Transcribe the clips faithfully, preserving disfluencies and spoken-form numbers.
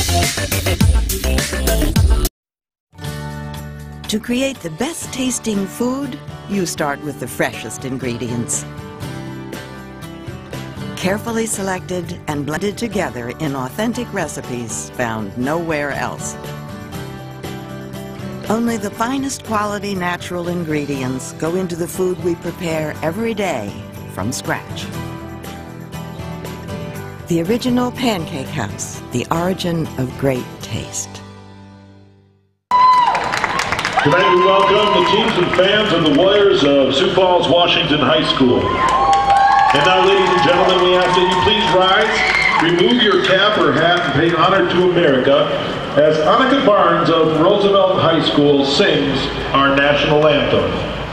To create the best tasting food, you start with the freshest ingredients. Carefully selected and blended together in authentic recipes found nowhere else. Only the finest quality natural ingredients go into the food we prepare every day from scratch. The original Pancake House, the origin of great taste. Tonight we welcome the teams and fans of the Warriors of Sioux Falls Washington High School. And now, ladies and gentlemen, we ask that you please rise, remove your cap or hat, and pay honor to America as Annika Barnes of Roosevelt High School sings our national anthem.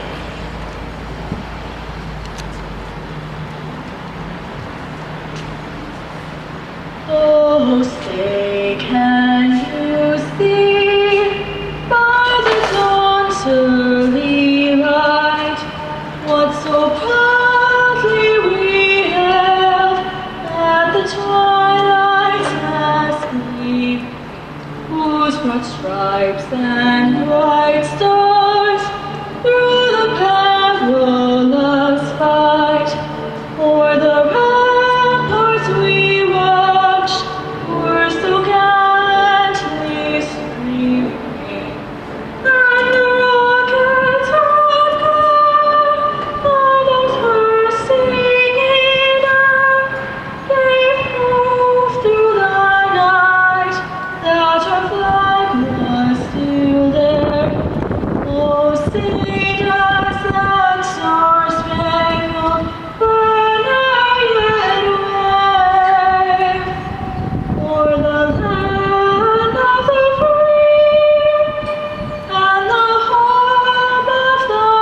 Oh, say, can you see by the dawn's early light what so proudly we hailed at the twilight's last gleam, whose broad stripes and bright stars through the perilous fight o'er the ramparts we watched were so gallantly streaming, and the rockets had gone by those bursting in air, gave proof through the night that our flag was still there. Oh, sing us that star-spangled banner yet wave o'er the land of the free and the home of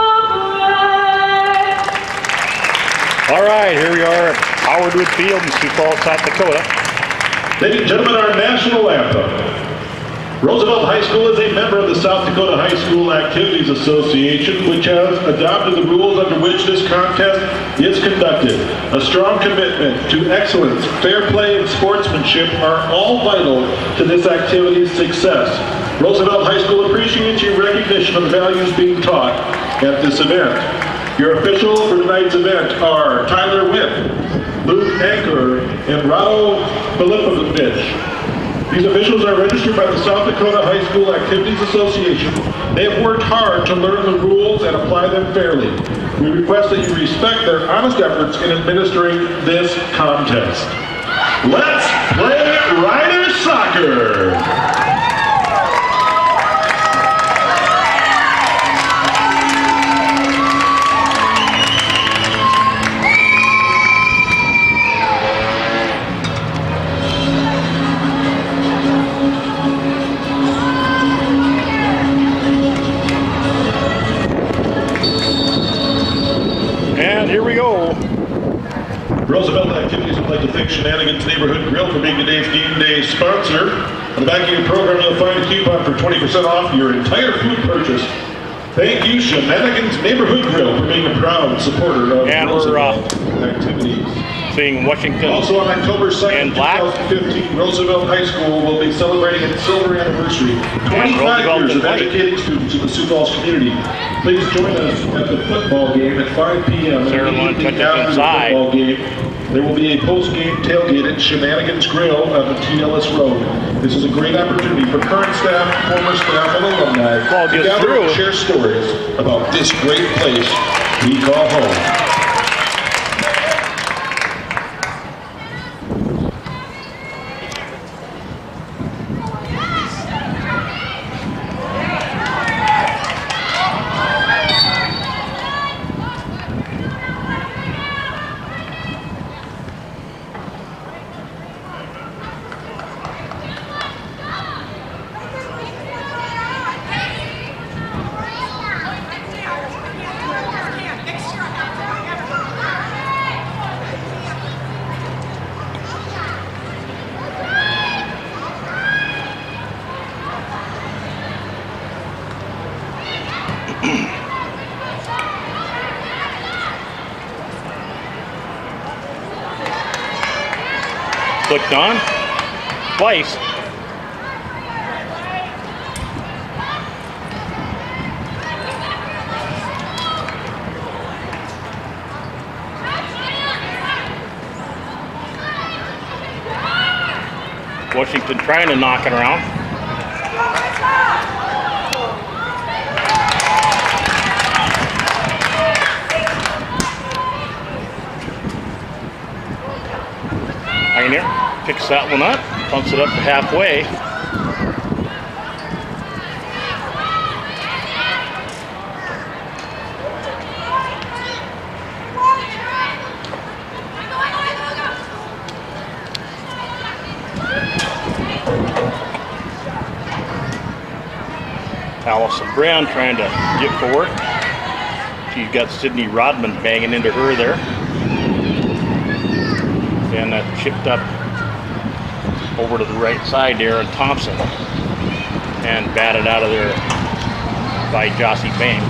the brave. All right, here we are at Howard Wood Field in Sioux Falls, South Dakota. Ladies and gentlemen, our national anthem. Roosevelt High School is a member of the South Dakota High School Activities Association, which has adopted the rules under which this contest is conducted. A strong commitment to excellence, fair play, and sportsmanship are all vital to this activity's success. Roosevelt High School appreciates your recognition of the values being taught at this event. Your officials for tonight's event are Tyler Witt, Luke Anker, and Rado Filipovich. These officials are registered by the South Dakota High School Activities Association. They have worked hard to learn the rules and apply them fairly. We request that you respect their honest efforts in administering this contest. Let's play Rider Soccer! And here we go. Roosevelt Activities would like to thank Shenanigans Neighborhood Grill for being today's game day sponsor. On the back of your program, you'll find a coupon for twenty percent off your entire food purchase. Thank you, Shenanigans Neighborhood Grill, for being a proud supporter of And Roosevelt we're, uh, Activities. Seeing Washington Also on October second, twenty fifteen, Roosevelt High School will be celebrating its silver anniversary. twenty-five years of educating students in the Sioux Falls community. Please join us at the football game at five p m Sarah Lund touches inside. The football game. There will be a post-game tailgate at Shenanigans Grill on the T Ellis Road. This is a great opportunity for current staff, former staff, and alumni Ball to gets gather through. and share stories about this great place we call home. Clicked on twice. Washington trying to knock it around. Heiner picks that one up, pumps it up to halfway. Allison Brown trying to get forward. She's got Sydney Rodman banging into her there. And that chipped up over to the right side there, and Thompson. And batted out of there by Jossie Bame.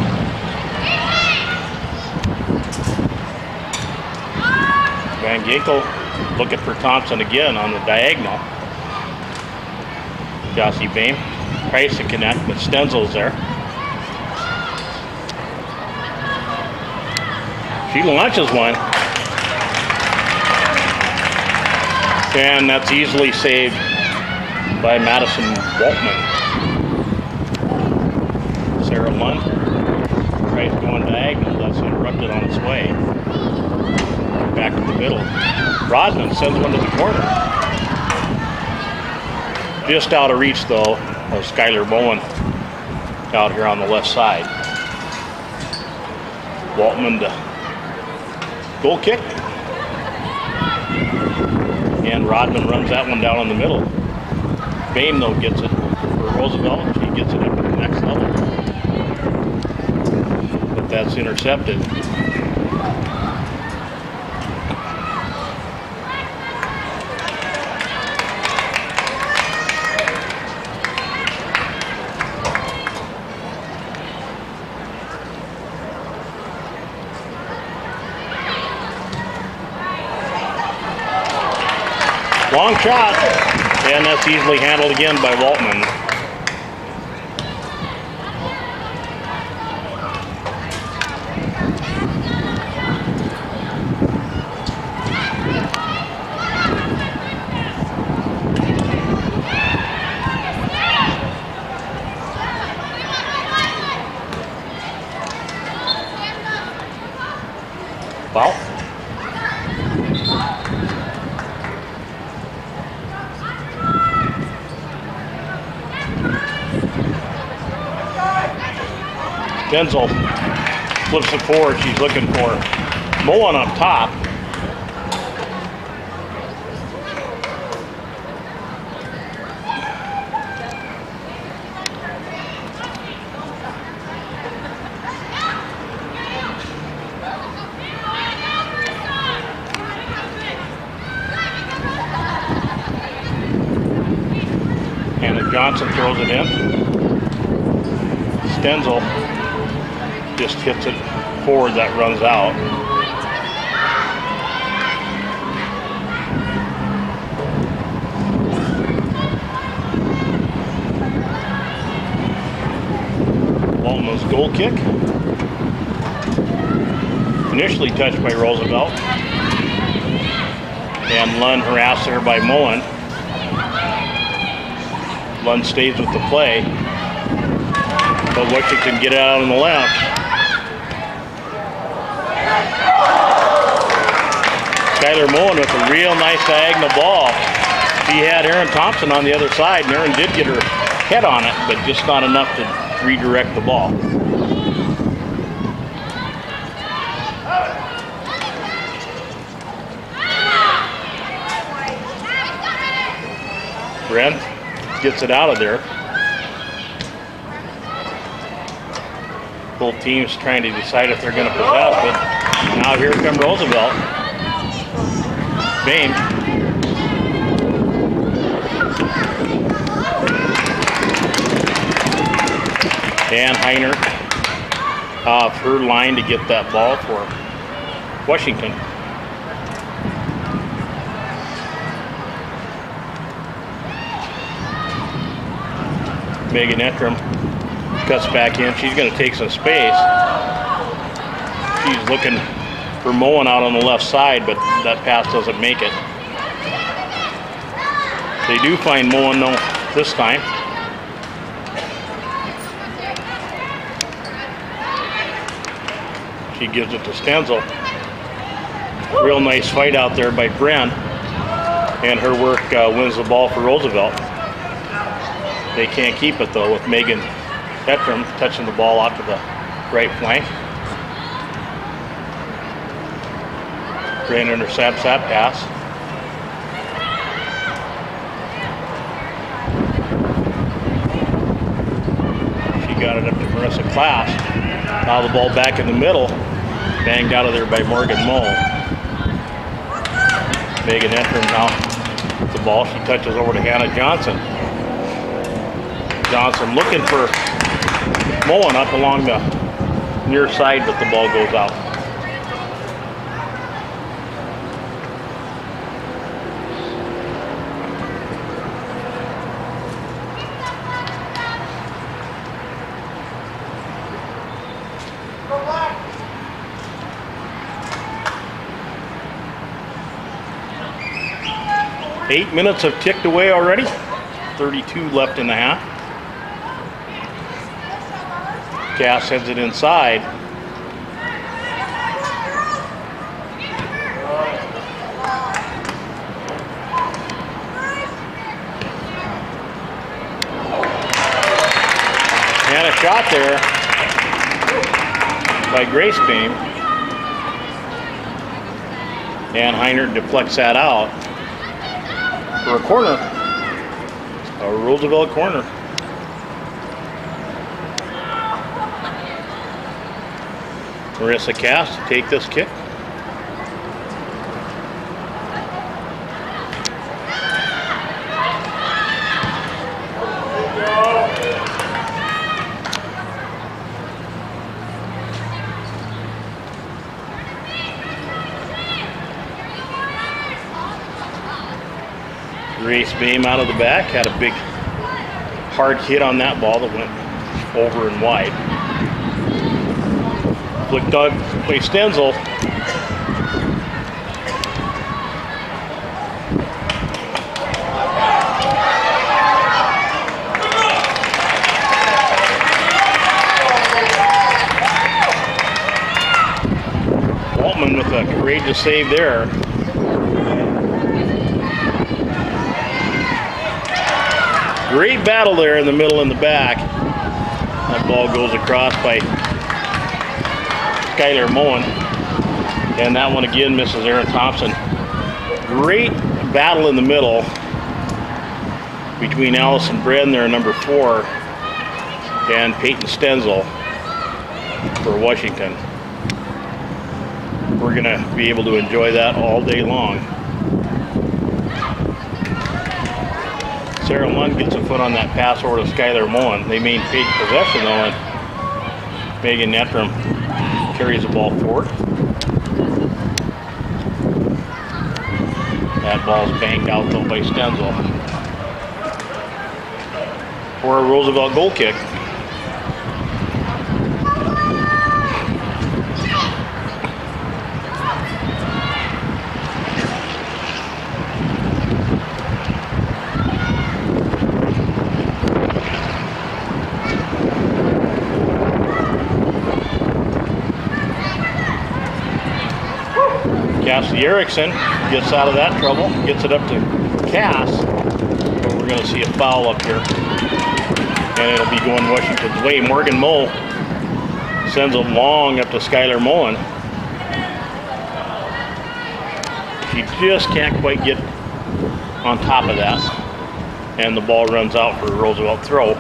Van Ginkel looking for Thompson again on the diagonal. Jossie Bame tries to connect, but Stenzel's there. She launches one. And that's easily saved by Madison Waltman. Sarah Lund tries going diagonal. That's interrupted on its way. Back to the middle. Rodman sends one to the corner. Just out of reach, though, of Skylar Bowen out here on the left side. Waltman to goal kick. And Rodman runs that one down in the middle. Bame, though, gets it for Roosevelt. She gets it up to the next level. But that's intercepted. Long shot, and that's easily handled again by Waltman. Well. Denzel flips it forward. She's looking for Mullen up top. Hannah Johnson throws it in. Stenzel just hits it forward, that runs out. Waltman's goal kick. Initially touched by Roosevelt. And Lund harassed there by Mullen. Lund stays with the play. But Washington get it out on the left. Skylar Mullen with a real nice diagonal ball. She had Erin Thompson on the other side, and Erin did get her head on it, but just not enough to redirect the ball. Brent gets it out of there. Both teams trying to decide if they're going to possess, but now here comes Roosevelt. Bame. And Heiner off her line to get that ball for Washington. Megan Ettram cuts back in. She's going to take some space. She's looking for Mullen out on the left side, but that pass doesn't make it. They do find Moen though this time. She gives it to Stenzel. Real nice fight out there by Bren. And her work uh, wins the ball for Roosevelt. They can't keep it though with Megan Petram touching the ball out to the right flank. Great intercepts that pass. She got it up to Marissa Klaas. Now the ball back in the middle. Banged out of there by Morgan Moe. Megan Petram now with the ball. She touches over to Hannah Johnson. Johnson looking for Moen up along the near side, but the ball goes out. Eight minutes have ticked away already. thirty-two left in the half. Cass sends it inside. And a shot there by Grace Beam. And Heiner deflects that out for a corner. A Roosevelt corner. Marissa Cass to take this kick. Grace Beam out of the back, had a big hard hit on that ball that went over and wide. Flick dog play Stenzel. Waltman with a courageous save there. Great battle there in the middle and the back. That ball goes across by Skylar Moen. And that one again misses Aaron Thompson. Great battle in the middle between Allison Bren there, number four, and Peyton Stenzel for Washington. We're going to be able to enjoy that all day long. Sarah Lund gets a foot on that pass over to Skylar Moen. They maintain possession though, and Megan Petram carries the ball forward. That ball's banged out though by Stenzel for a Roosevelt goal kick. Cassie Erickson gets out of that trouble, gets it up to Cass, but we're going to see a foul up here, and it'll be going Washington's way. Morgan Moe sends it long up to Skylar Moen. She just can't quite get on top of that, and the ball runs out for a Roosevelt throw.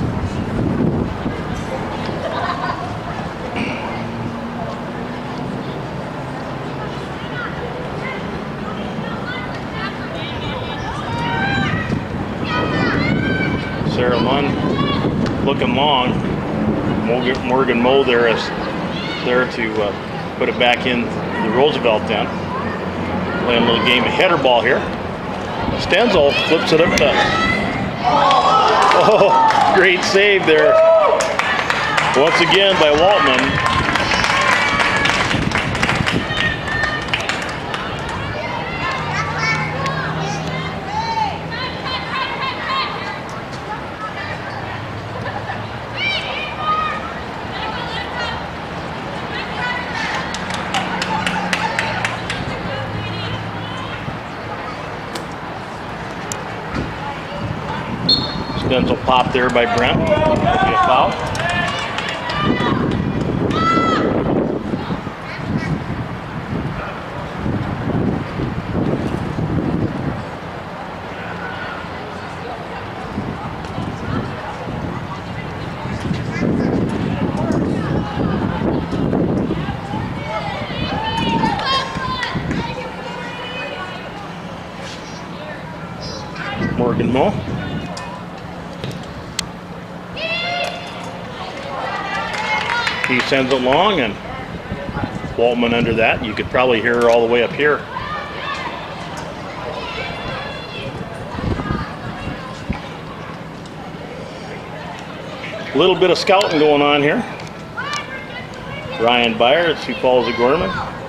Sarah Lund looking long. Morgan Moe there is there to uh, put it back in the Roosevelt then. Playing a little game of header ball here. Stenzel flips it up to. Oh, great save there. Once again by Waltman. Accidental pop there by Brent. That'll be a foul. Morgan Moe. He sends it long, and Waltman under that. You could probably hear her all the way up here. A little bit of scouting going on here. Ryan Byer at Sioux Falls O'Gorman,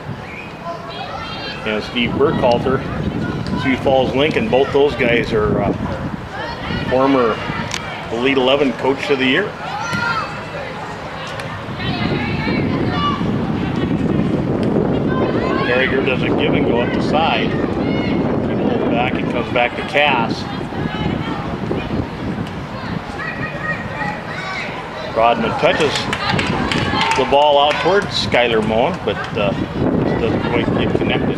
and Steve Burkhalter, Sioux Falls Lincoln. Both those guys are uh, former Elite eleven Coach of the Year. Carriger does a give and go up the side. He pulls back and comes back to Cass. Rodman touches the ball out towards Skylar Moen, but uh, just doesn't quite get connected.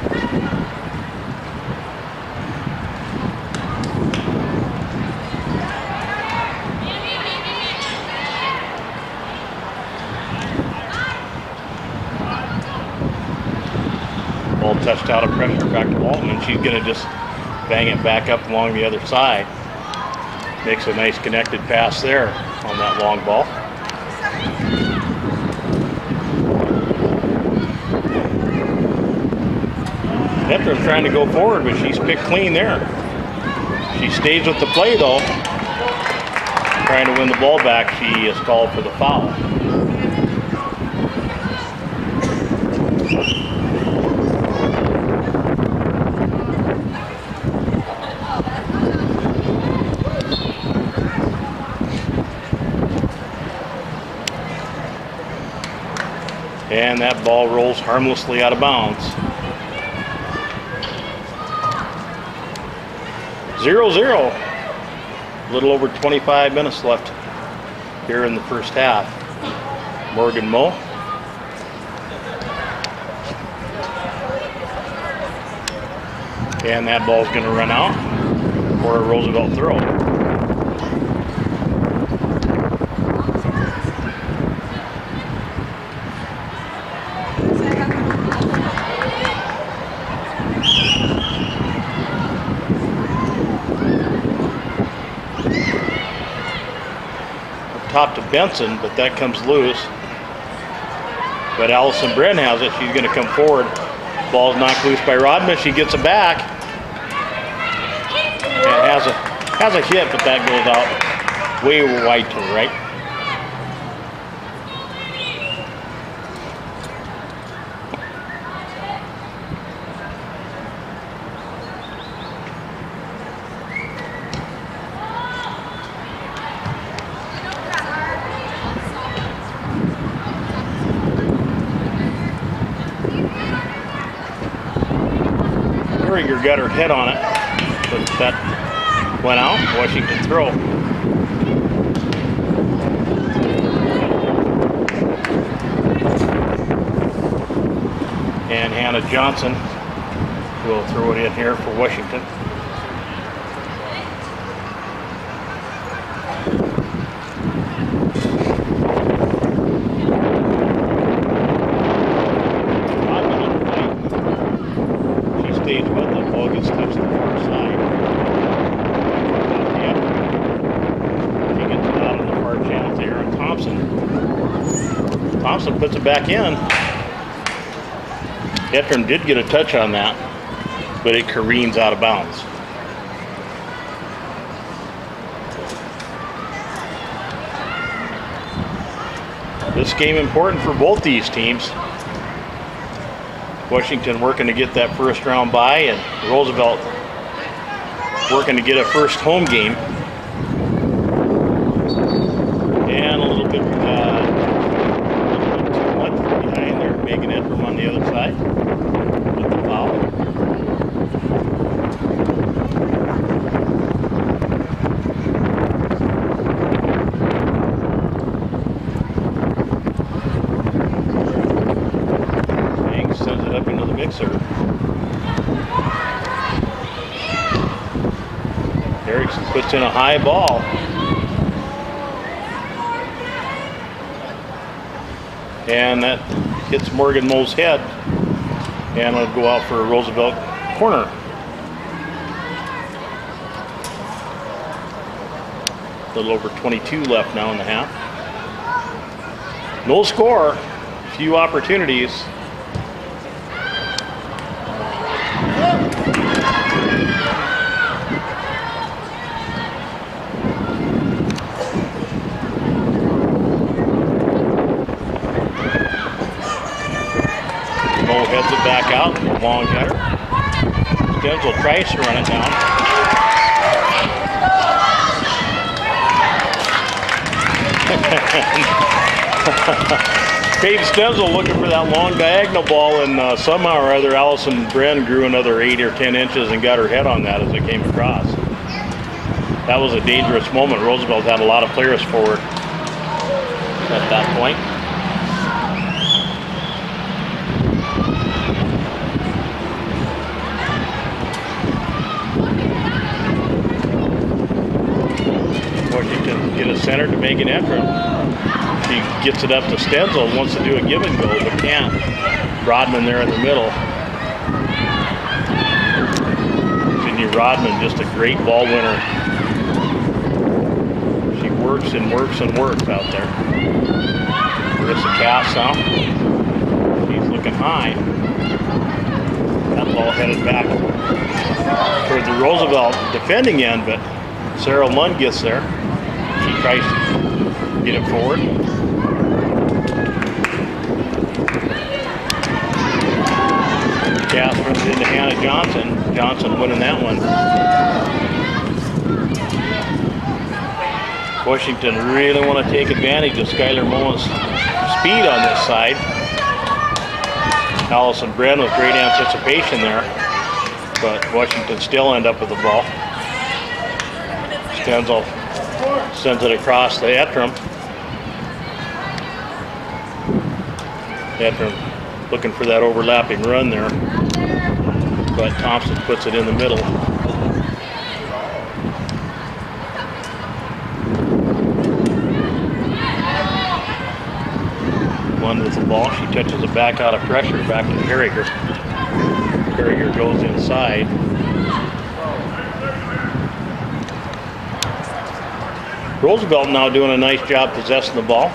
Ball touched out of pressure back to Waltman. She's going to just bang it back up along the other side. Makes a nice connected pass there on that long ball. Hetram's trying to go forward, but she's picked clean there. She stays with the play though. Trying to win the ball back, she is called for the foul. And that ball rolls harmlessly out of bounds. zero zero. A little over twenty-five minutes left here in the first half. Morgan Moe. And that ball's going to run out for a Roosevelt throw. Top to Benson, but that comes loose. But Allison Bren has it. She's going to come forward. Ball's knocked loose by Rodman. She gets it back. And has a has a hit, but that goes out way wide to the right. Carriger got her head on it, but that went out. Washington throw. And Hannah Johnson will throw it in here for Washington. Thompson puts it back in. Hetram did get a touch on that, but it careens out of bounds. This game important for both these teams. Washington working to get that first round bye, and Roosevelt working to get a first home game. And a little bit uh, behind there, making it from on the other side with the foul. Erickson puts in a high ball. And that hits Morgan Moe's head. And it'll go out for a Roosevelt corner. A little over twenty-two left now in the half. No score, few opportunities. Moe heads it back out, long header. Stenzel tries to run it down. Paige Stenzel looking for that long diagonal ball, and uh, somehow or other Allison Bren grew another eight or ten inches and got her head on that as it came across. That was a dangerous moment. Roosevelt had a lot of players forward at that point. Washington get a center to make an entrance. She gets it up to Stenzel, wants to do a give and go, but can't. Rodman there in the middle. Sydney Rodman, just a great ball winner. She works and works and works out there. Marissa Cass now. She's looking high. That ball headed back toward the Roosevelt defending end, but Sarah Lund gets there. She tries to get it forward. Cass runs into Hannah Johnson. Johnson winning that one. Washington really want to take advantage of Skylar Moe's speed on this side. Allison Bren with great anticipation there, but Washington still end up with the ball. Stenzel sends it across to Ettram. Ettram looking for that overlapping run there, but Thompson puts it in the middle. One with the ball, she touches it back out of pressure, back to Harriger. Harriger goes inside. Roosevelt now doing a nice job possessing the ball.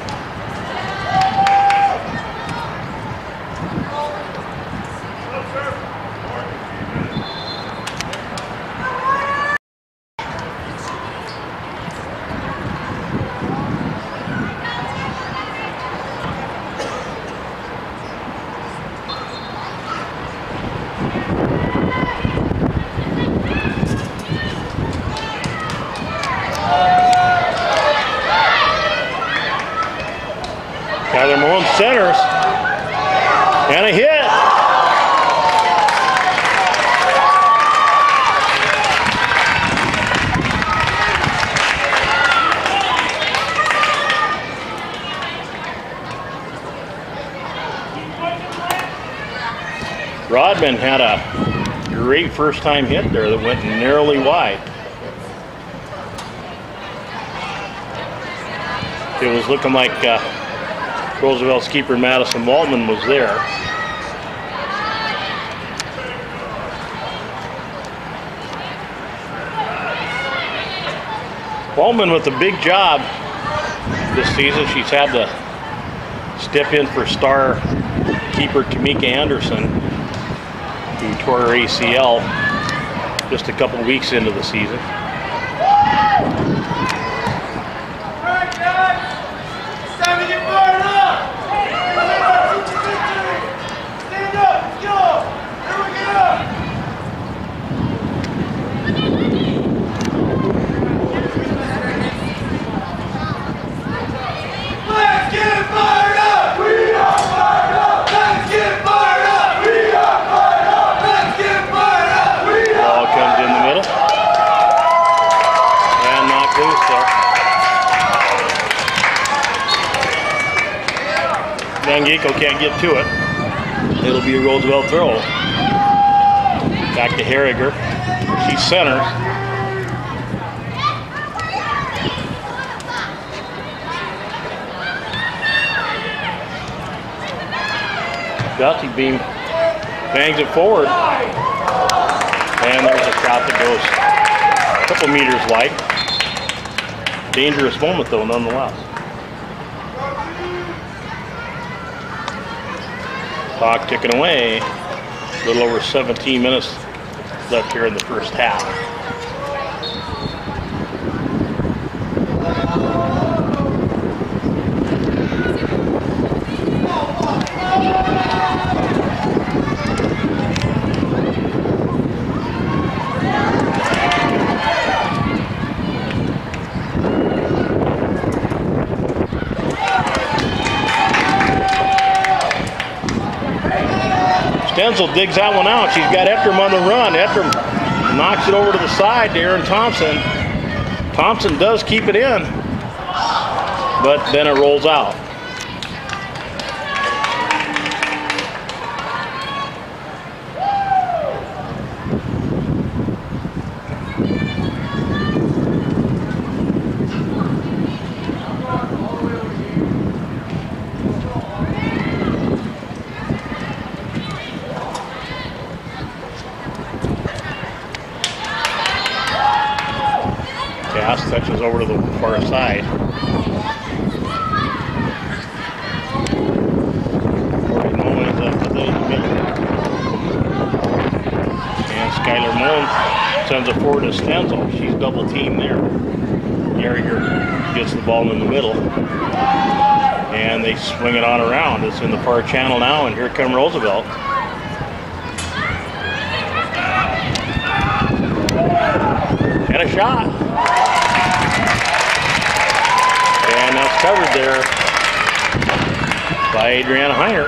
Tyler Moen centers, and a hit. Rodman had a great first time hit there that went narrowly wide. It was looking like uh, Roosevelt's keeper Madison Waltman was there. Waltman with a big job this season. She's had to step in for star keeper Tamika Anderson, who tore her A C L just a couple weeks into the season. Geko can't get to it. It'll be a Roosevelt throw. Back to Harriger. She centers. Dusty Beam bangs it forward. And there's a shot that goes a couple meters wide. Dangerous moment though, nonetheless. Clock ticking away. A little over seventeen minutes left here in the first half. Stenzel digs that one out. She's got Ettram on the run. Ettram knocks it over to the side to Aaron Thompson. Thompson does keep it in, but then it rolls out. Pass touches over to the far side. And Skylar Moon sends it forward to Stenzel. She's double teamed there. Gariger gets the ball in the middle. And they swing it on around. It's in the far channel now, and here come Roosevelt. And a shot. And that's covered there by Adriana Heiner.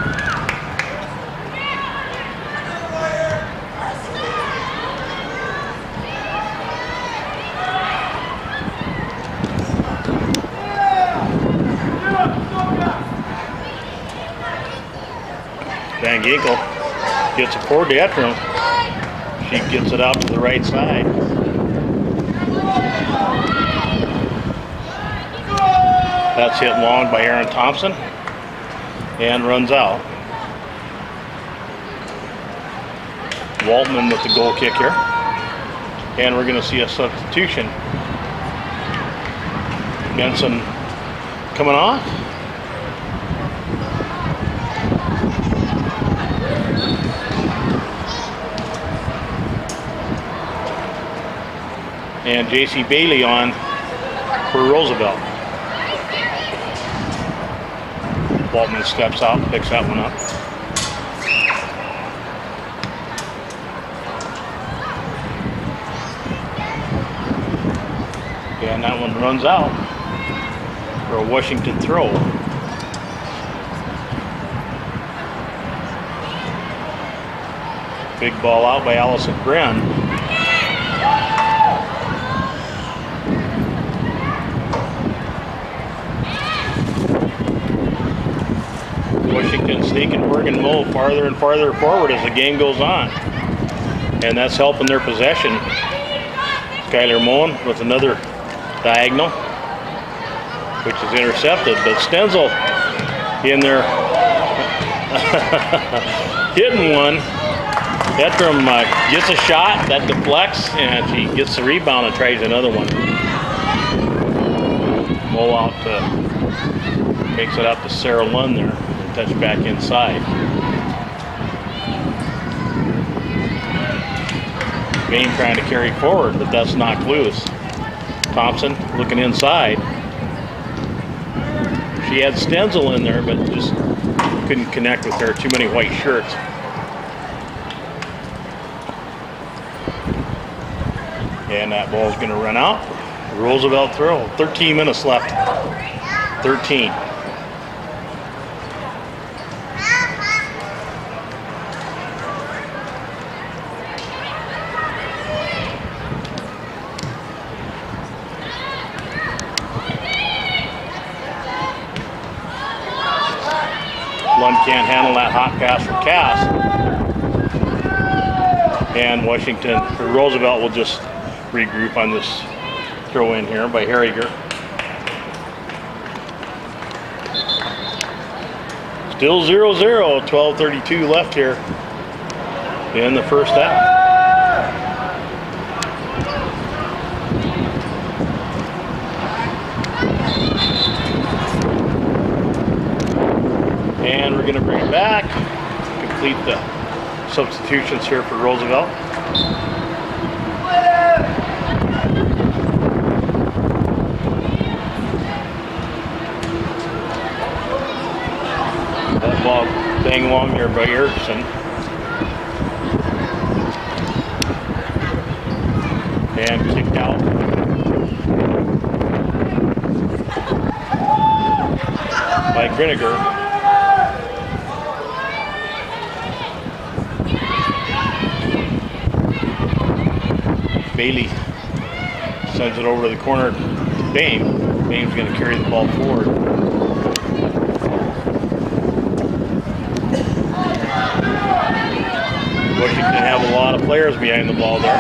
Van Ginkel gets it forward to Ettram. She gets it out to the right side. That's hit long by Aaron Thompson and runs out. Waltman with the goal kick here. And we're going to see a substitution. Benson coming off. And J C Bailey on for Roosevelt. Waltman steps out, picks that one up. And that one runs out for a Washington throw. Big ball out by Allison Bren. Washington sneaking Oregon Mo farther and farther forward as the game goes on. And that's helping their possession. Skylar Moen with another diagonal, which is intercepted. But Stenzel in there hitting one. Ettram uh, gets a shot, that deflects, and she gets the rebound and tries another one. Mo out to, takes it out to Sarah Lund there. Touch back inside. Game trying to carry forward, but that's knocked loose. Thompson looking inside. She had Stenzel in there, but just couldn't connect with her. Too many white shirts. And that ball's going to run out. Roosevelt throw. thirteen minutes left. thirteen. Lund can't handle that hot pass from Cass. And Washington, or Roosevelt will just regroup on this throw in here by Harriger. Still zero zero, twelve thirty-two left here in the first half. And we're going to bring it back, complete the substitutions here for Roosevelt. That ball bang along there by Erickson. And kicked out. By Griniger. Bailey sends it over to the corner to Bame. Bame's going to carry the ball forward. Washington have a lot of players behind the ball there.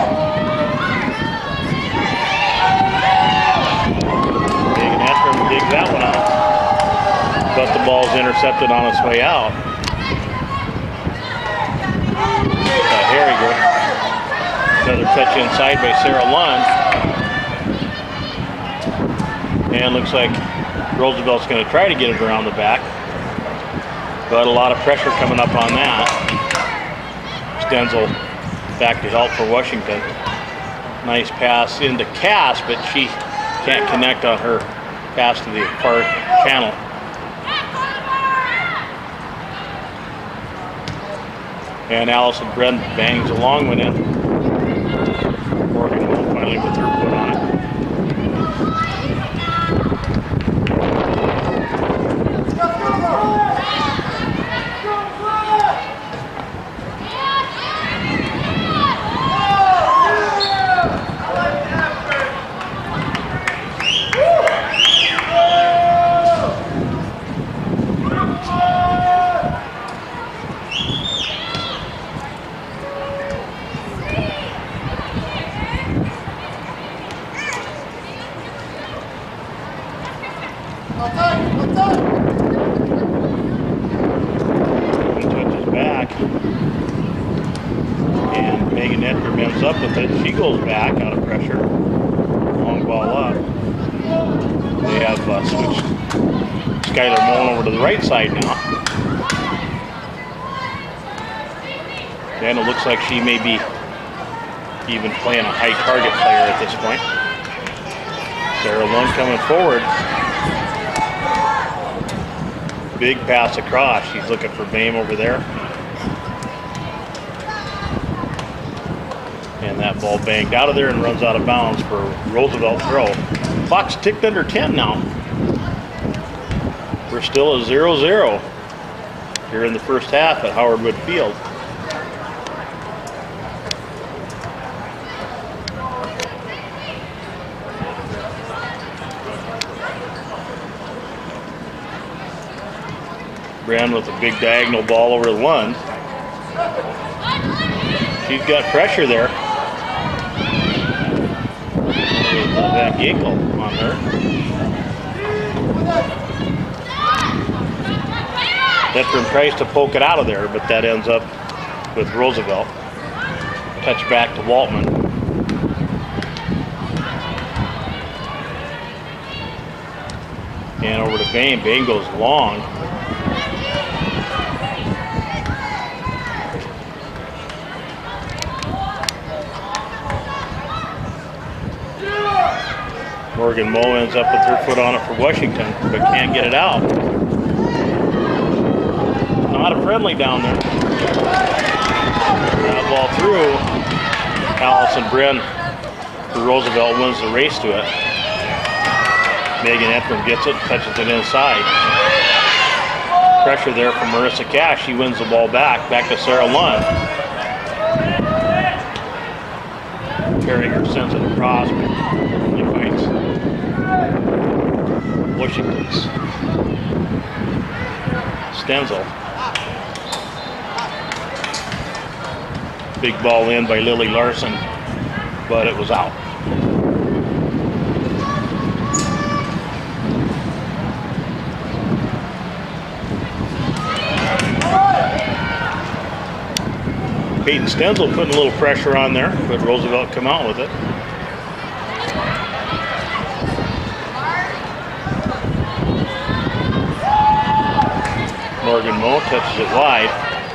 Megan Estrem digs that one out. But the ball's intercepted on its way out. Uh, Harriger. Another touch inside by Sarah Lund. And looks like Roosevelt's going to try to get it around the back. But a lot of pressure coming up on that. Stenzel back to help for Washington. Nice pass into Cass, but she can't connect on her pass to the far channel. And Allison Brent bangs a long one in. Morgan will finally put her foot on it. Up with it. She goes back out of pressure. Long ball up. They have uh, switched Skylar Moen over to the right side now. And it looks like she may be even playing a high target player at this point. Sarah Lund coming forward. Big pass across. She's looking for Bame over there. And that ball banged out of there and runs out of bounds for Roosevelt throw. Clock's ticked under ten now. We're still at zero zero here in the first half at Howard Wood Field. Brand with a big diagonal ball over the one. She's got pressure there. That giggle on her. Detron tries to poke it out of there, but that ends up with Roosevelt. Touch back to Waltman. And over to Bame. Bame goes long. Morgan Moe ends up with her foot on it for Washington, but can't get it out. Not a friendly down there. That ball through. Allison Brin for Roosevelt wins the race to it. Megan Estrem gets it, touches it inside. Pressure there from Marissa Cash. She wins the ball back. Back to Sarah Lund. Carringer sends it across. Washington's Stenzel. Big ball in by Lily Larson, but it was out. Peyton Stenzel putting a little pressure on there, but Roosevelt come out with it. Morgan Moe touches it wide.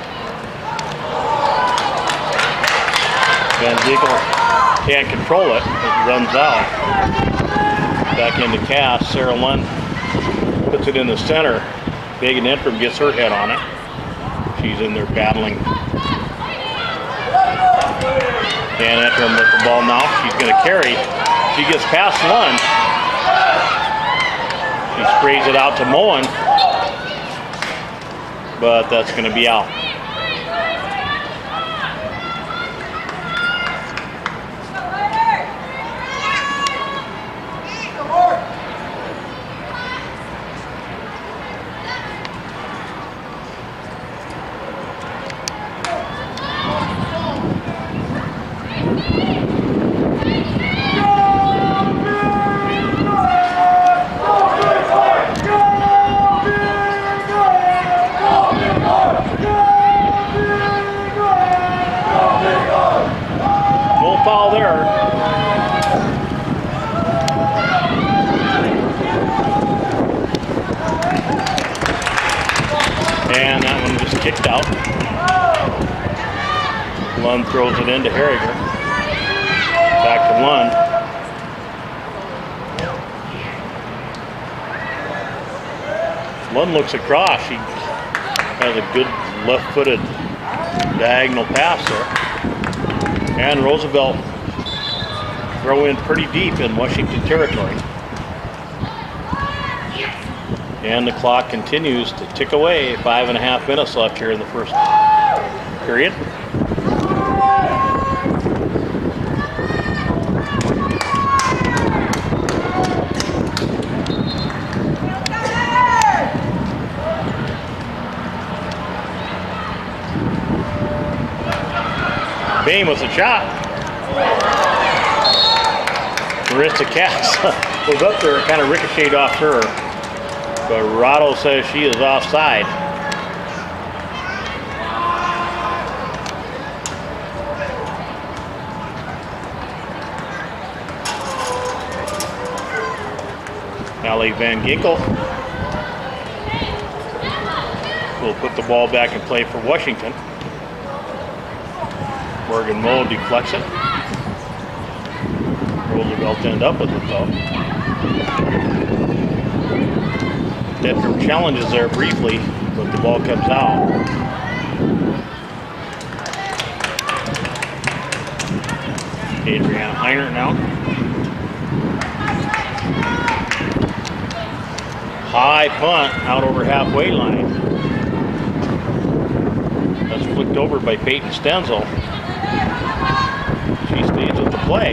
Van Ginkel can't control it. It runs out. Back into Cass. Sarah Lund puts it in the center. Megan Entrim gets her head on it. She's in there battling. Van Entrim with the ball now. She's going to carry. She gets past Lund. She sprays it out to Moen. But that's going to be out. Foul there. And that one just kicked out. Lund throws it into Harriger. Back to Lund. Lund looks across. He has a good left-footed diagonal pass there. And Roosevelt throw in pretty deep in Washington territory. And the clock continues to tick away. Five and a half minutes left here in the first period. Bain with a shot. Marissa Cass was up there, kind of ricocheted off her. But Rado says she is offside. Allie Van Ginkel will put the ball back in play for Washington. Morgan Moe deflects it. Roosevelt end up with it though. Detram challenges there briefly, but the ball comes out. Adriana Heiner now. High punt out over halfway line. That's flicked over by Peyton Stenzel. She stays with the play.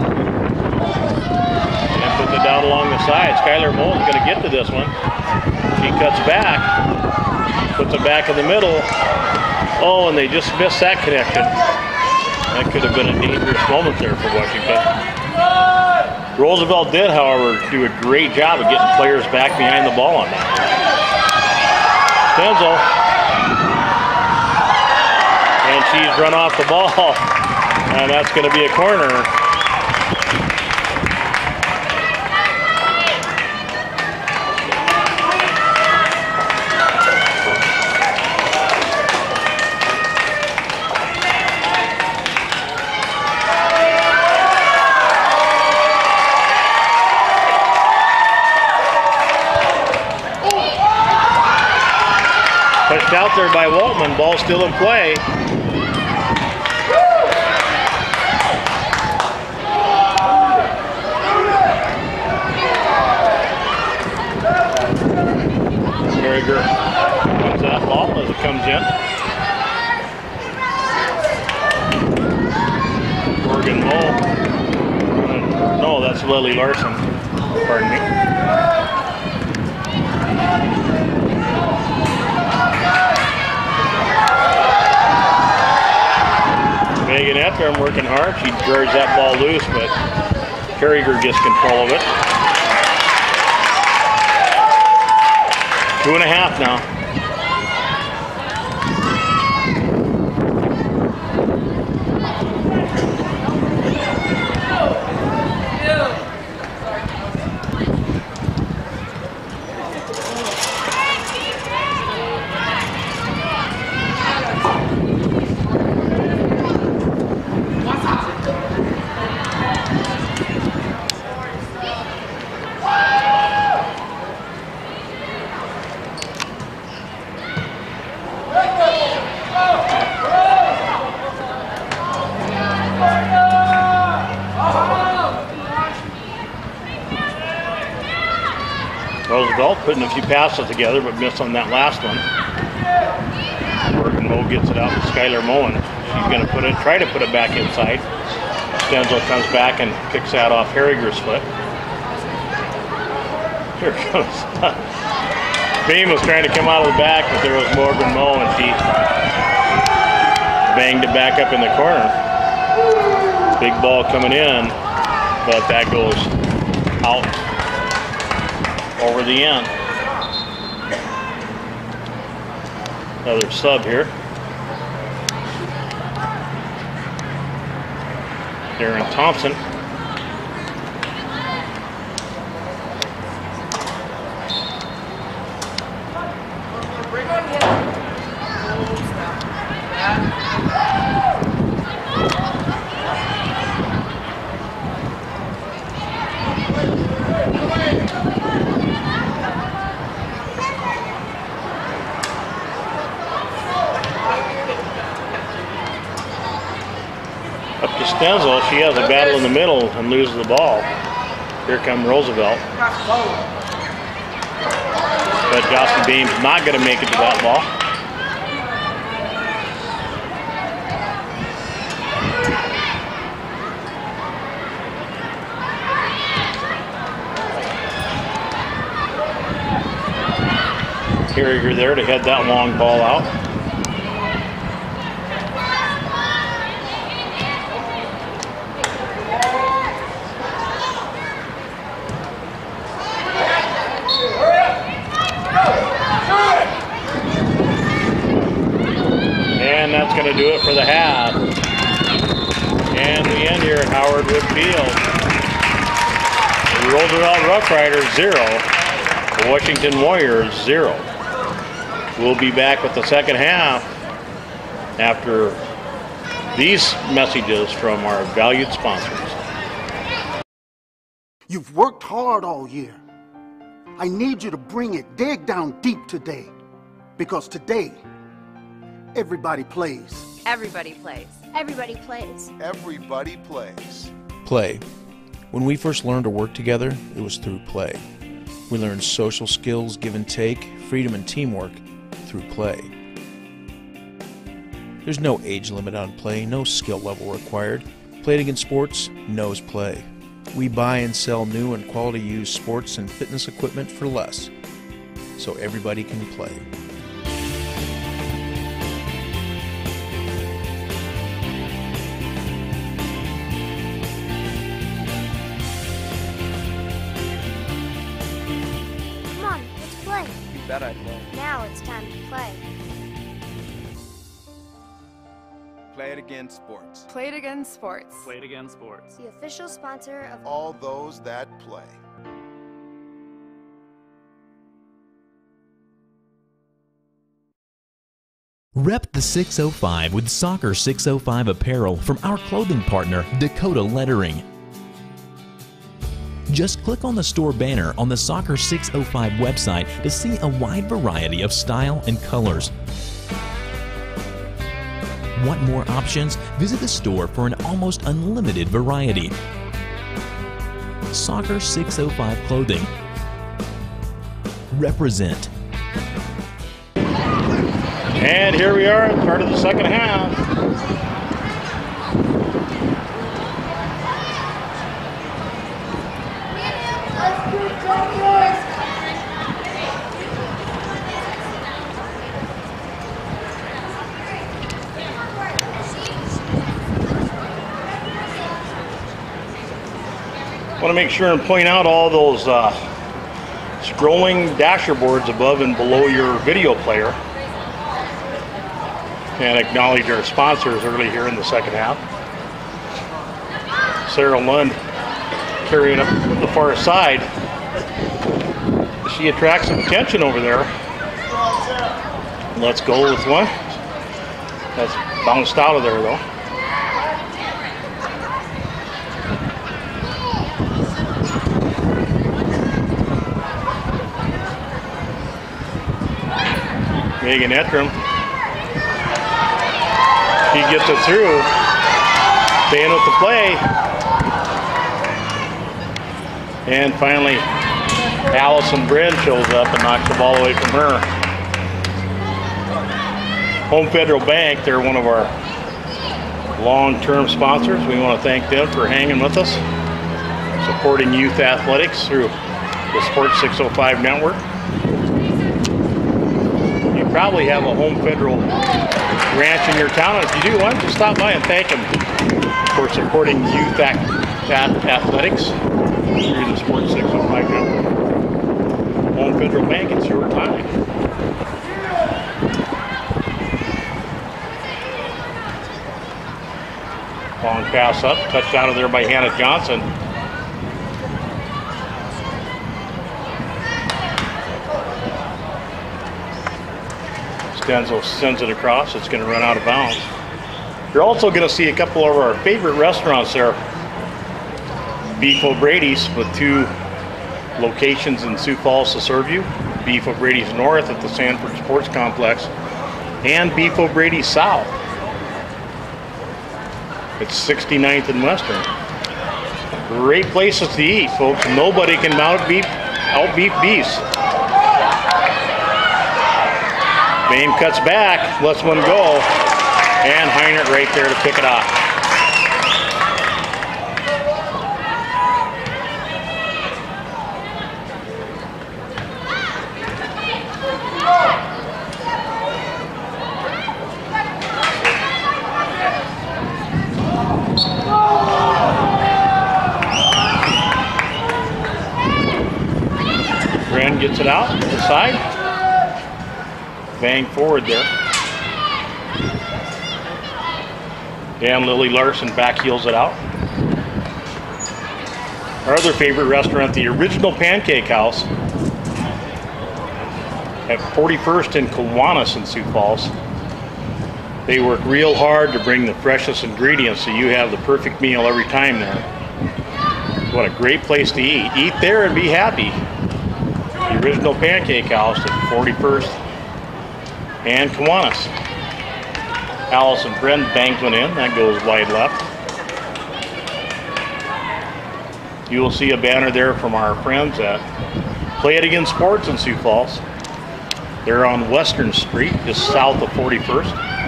And puts it down along the side. Skylar Moe is going to get to this one. She cuts back. Puts it back in the middle. Oh, and they just missed that connection. That could have been a dangerous moment there for Washington. Roosevelt did, however, do a great job of getting players back behind the ball on that. Stenzel. And she's run off the ball. And that's going to be a corner. Pushed out there by Waltman. Ball still in play. Harriger wins that ball as it comes in. Morgan Moe. No, that's Lily Larson. Pardon me. Megan Entrim working hard. She drives that ball loose, but Harriger gets control of it. Two and a half now. Roosevelt, putting a few passes together, but missed on that last one. Morgan Moe gets it out to Skylar Moen. She's going to put it, try to put it back inside. Stenzel comes back and kicks that off Harriger's foot. Here it comes. Beam was trying to come out of the back, but there was Morgan Moe, and she banged it back up in the corner. Big ball coming in, but that goes out over the end. Another sub here. Darren Thompson. Up to Stenzel, she has a battle in the middle and loses the ball. Here comes Roosevelt. But Jocelyn Beam's not going to make it to that ball. Carrier there to head that long ball out. And that's going to do it for the half. And we end here at Howard Wood Field. The Roosevelt Rough Riders zero, the Washington Warriors zero. We'll be back with the second half after these messages from our valued sponsors. You've worked hard all year. I need you to bring it, dig down deep today, because today, everybody plays. Everybody plays. Everybody plays. Everybody plays. Play. When we first learned to work together, it was through play. We learned social skills, give and take, freedom and teamwork through play. There's no age limit on play, no skill level required. Play It Again Sports knows play. We buy and sell new and quality used sports and fitness equipment for less, so everybody can play. Come on, let's play. You bet I play. Now it's time to play. Play It Again Sports. Play It Again Sports. Play It Again Sports. The official sponsor of All those that play. Rep the six oh five with Soccer six oh five apparel from our clothing partner, Dakota Lettering. Just click on the store banner on the Soccer six oh five website to see a wide variety of style and colors. Want more options? Visit the store for an almost unlimited variety. Soccer six oh five Clothing. Represent. And here we are at the start of the second half. I want to make sure and point out all those uh, scrolling dasher boards above and below your video player, and acknowledge our sponsors early here in the second half. Sarah Lund carrying up the far side. She attracts some attention over there. Let's go with one. That's bounced out of there though. Megan Ettram. He gets it through. Staying with the play. And finally, Allison Brin shows up and knocks the ball away from her. Home Federal Bank, they're one of our long-term sponsors. We want to thank them for hanging with us, supporting youth athletics through the Sports six oh five network. You probably have a Home Federal branch in your town. If you do, why don't you stop by and thank them for supporting youth ath athletics through the Sports six oh five network. Home Federal Bank, it's your time. Long pass up, touched out of there by Hannah Johnson. Stenzel sends it across. It's going to run out of bounds. You're also going to see a couple of our favorite restaurants there. Beef O'Brady's with two locations in Sioux Falls to serve you. Beef O'Brady's North at the Sanford Sports Complex and Beef O'Brady's South. It's sixty-ninth and Western. Great places to eat, folks. Nobody can out-beef out-beef beefs. Bame cuts back, lets one go, and Heinert right there to pick it off. Bren gets it out to the side. Bang forward there. And Lily Larson back heels it out. Our other favorite restaurant, the Original Pancake House at forty-first and Kiwanis in Sioux Falls. They work real hard to bring the freshest ingredients so you have the perfect meal every time there. What a great place to eat. Eat there and be happy. The Original Pancake House at forty-first and Kiwanis. Allison Bren bangs one in. That goes wide left. You will see a banner there from our friends at Play It Again Sports in Sioux Falls. They're on Western Street, just south of forty-first.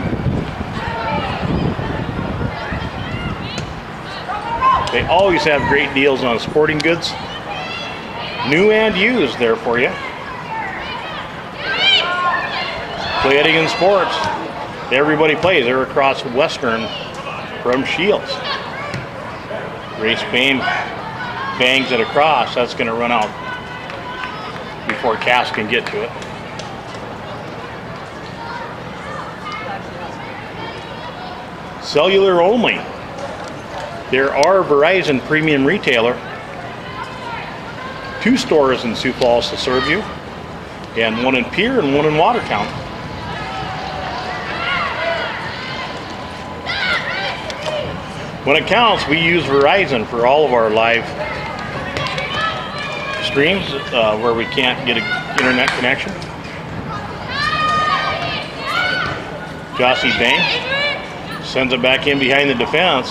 They always have great deals on sporting goods, new and used there for you. Play It Again Sports. Everybody plays. They're across Western from Shields. Race Bame bangs it across. That's going to run out before Cass can get to it. Cellular only. There are Verizon Premium Retailer. Two stores in Sioux Falls to serve you, and one in Pierre and one in Watertown. When it counts, we use Verizon for all of our live streams uh, where we can't get an internet connection. Jossie Banks sends it back in behind the defense.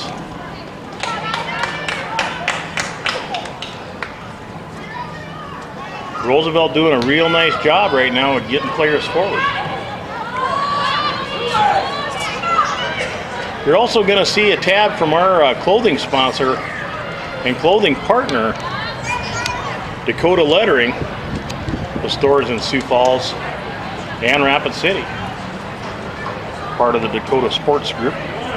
Roosevelt doing a real nice job right now at getting players forward. You're also going to see a tab from our uh, clothing sponsor and clothing partner, Dakota Lettering, the stores in Sioux Falls and Rapid City, part of the Dakota Sports Group.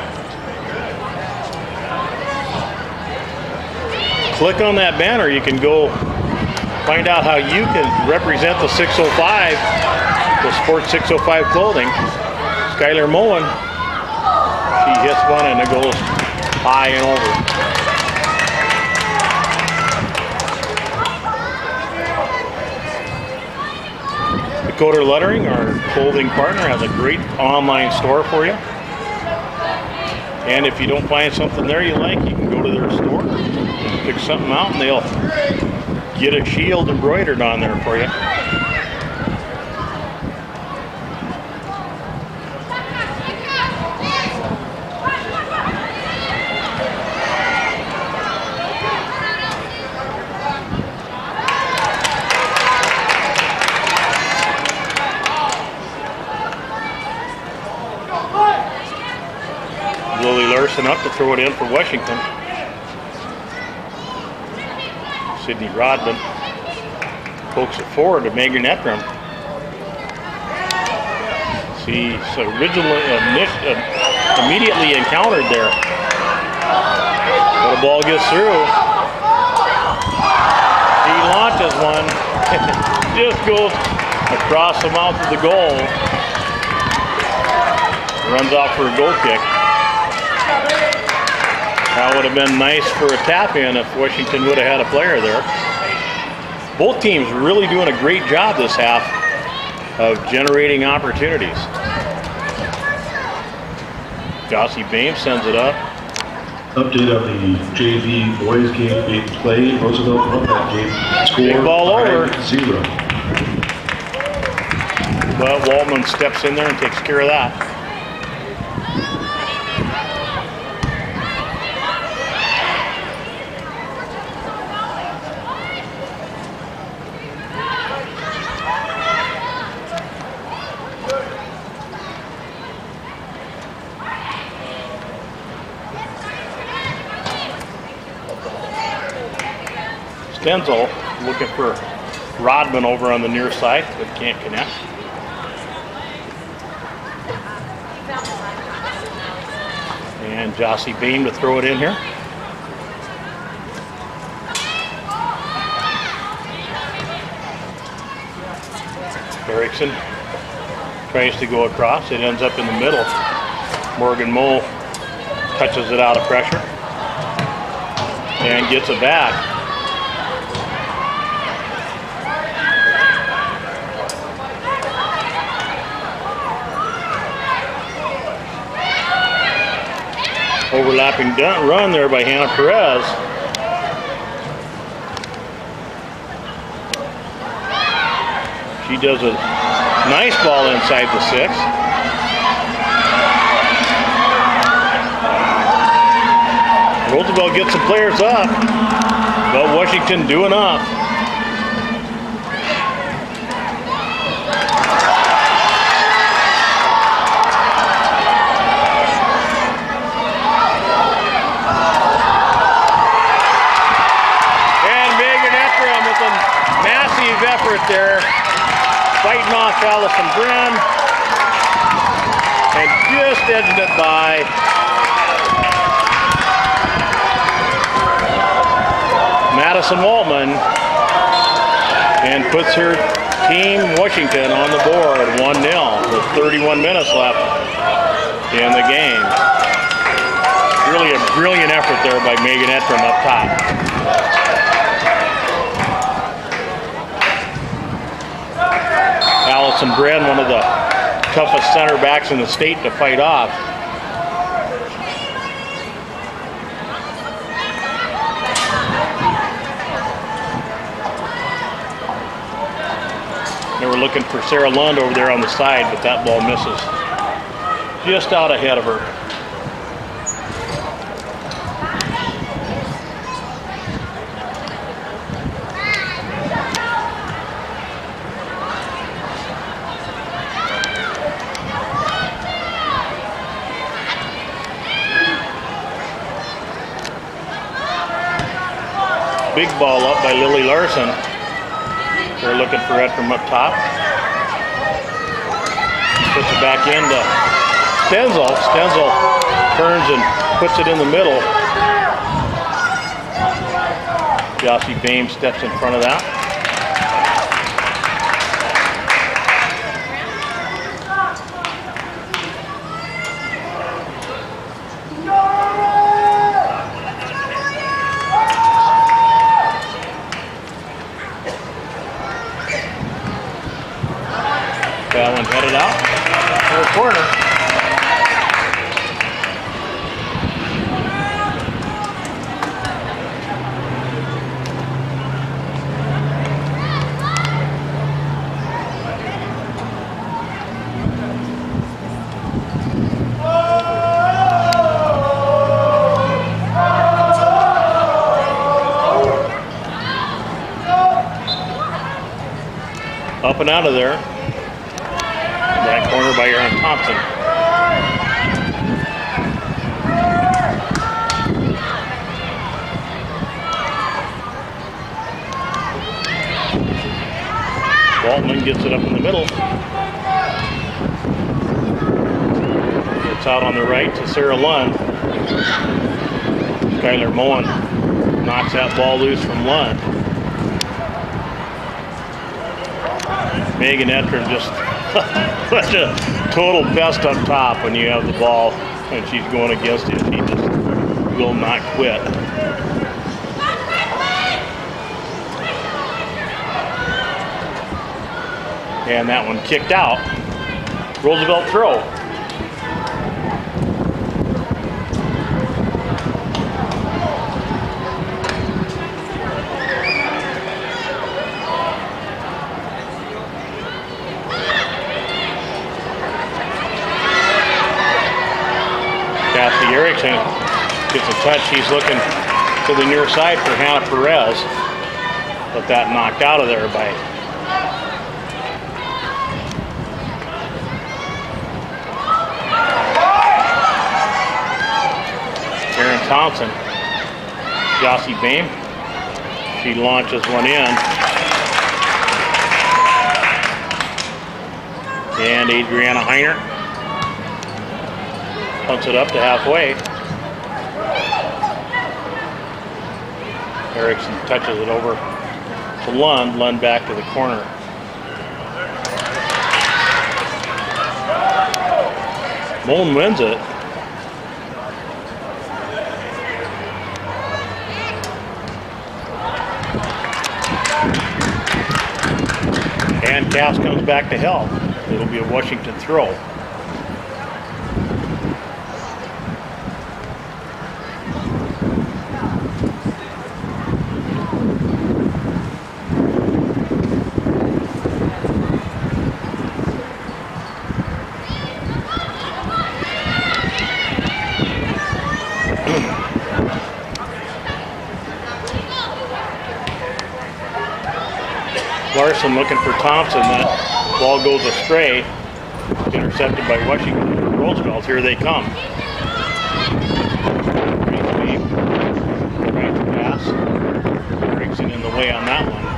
Click on that banner. You can go find out how you can represent the six oh five, the Sports six oh five clothing. Skylar Mullen, she hits one and it goes high and over. Dakota Lettering, our clothing partner, has a great online store for you. And if you don't find something there you like, you can go to their store, pick something out, and they'll get a shield embroidered on there for you. Jackson up to throw it in for Washington. Sidney Rodman pokes it forward to Megan Ettram. She's originally, uh, uh, immediately encountered there. But the ball gets through. He launches one. Just goes across the mouth of the goal. Runs out for a goal kick. That would have been nice for a tap in if Washington would have had a player there. Both teams really doing a great job this half of generating opportunities. Jossie Bames sends it up. Update on the J V boys game being played. Roosevelt won that game. Score Big ball over. Zero. But Waltman steps in there and takes care of that. Stenzel looking for Rodman over on the near side, but can't connect. And Jossie Beam to throw it in here. Erickson tries to go across. It ends up in the middle. Morgan Moe touches it out of pressure and gets it back. Overlapping run there by Hannah Perez. She does a nice ball inside the six. Roosevelt gets some players up, but Washington do enough. Effort there, fighting off Allison Bren, and just edging it by. Madison Waltman, and puts her team Washington on the board one nil with thirty-one minutes left in the game. Really a brilliant effort there by Megan Ettram up top. Allison Bren, one of the toughest center backs in the state to fight off. They were looking for Sarah Lund over there on the side, but that ball misses just out ahead of her. Big ball up by Lily Larson. They're looking for it from up top. Puts it back into Stenzel. Stenzel turns and puts it in the middle. Jossie Bames steps in front of that. That one headed out to the corner. Up and out of there. That corner by Aaron Thompson. Waltman gets it up in the middle. It's out on the right to Sarah Lund. Skylar Moen knocks that ball loose from Lund. Megan Etrin just such a total best up top when you have the ball and she's going against it. She just will not quit. And that one kicked out. Roosevelt throw. Cassie Erickson gets a touch. She's looking to the near side for Hannah Perez. But that knocked out of there by Aaron Thompson. Jossie Bain. She launches one in. And Adriana Heiner punts it up to halfway. Erickson touches it over to Lund. Lund back to the corner. Moen wins it. And Cass comes back to help. It'll be a Washington throw. Larson looking for Thompson. That ball goes astray. Intercepted by Washington Roosevelt. Here they come. Right to pass. Erickson in the way on that one.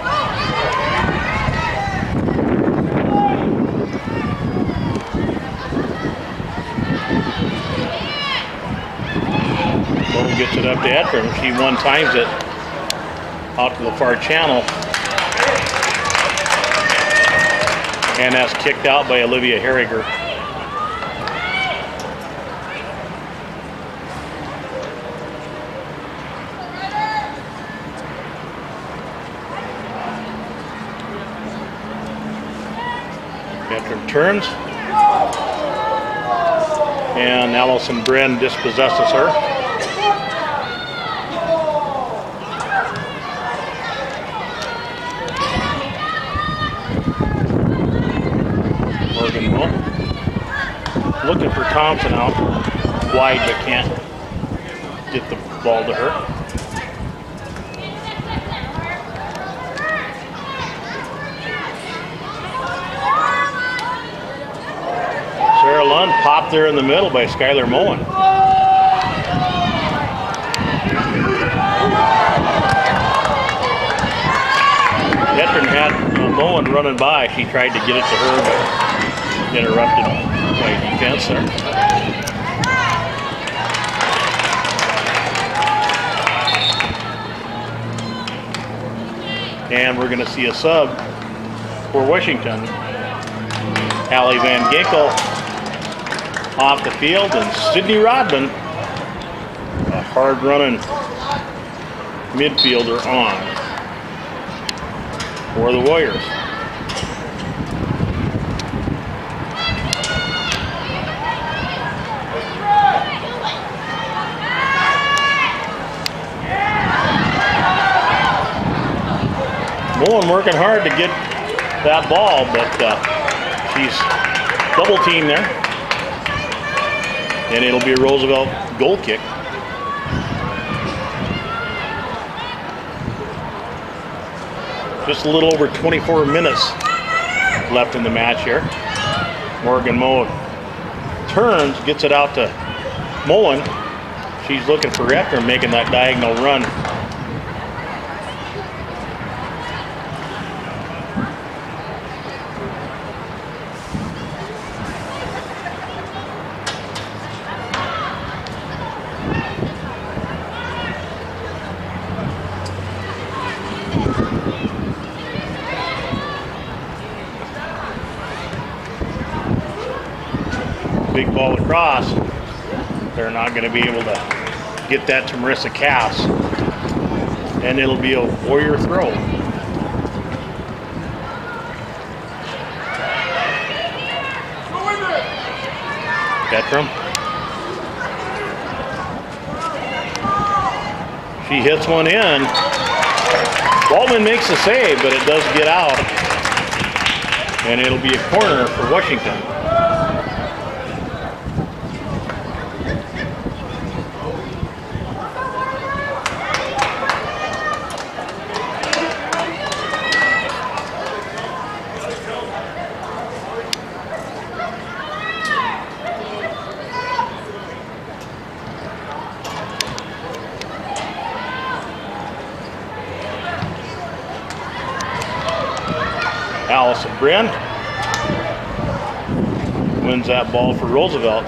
Ball gets it up to Etrin. She one times it out to the far channel. And that's kicked out by Olivia Harriger. Etrin turns. And Allison Bren dispossesses her. Looking for Thompson out wide, but can't get the ball to her. Sarah Lund popped there in the middle by Skylar Moen. Etrin had uh, Moen running by. She tried to get it to her, but interrupted by defense there. And we're going to see a sub for Washington. Allie Van Ginkel off the field, and Sydney Rodman, a hard-running midfielder, on for the Warriors. Moen working hard to get that ball, but uh, she's double teamed there. And it'll be a Roosevelt goal kick. Just a little over twenty-four minutes left in the match here. Morgan Moen turns, gets it out to Moen. She's looking for Etrin, making that diagonal run. ball across, they're not going to be able to get that to Marissa Cass. And it'll be a Warrior throw. Petram. She hits one in. Baldwin makes the save, but it does get out. And it'll be a corner for Washington. Allison Brin wins that ball for Roosevelt.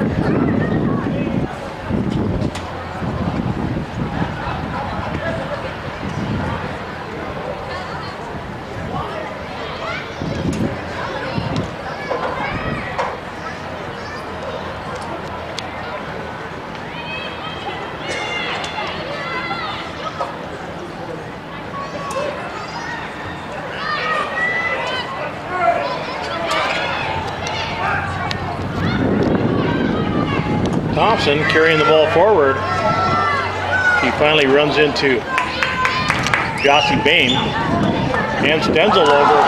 Thompson carrying the ball forward. She finally runs into Jossie Bain and Stenzel over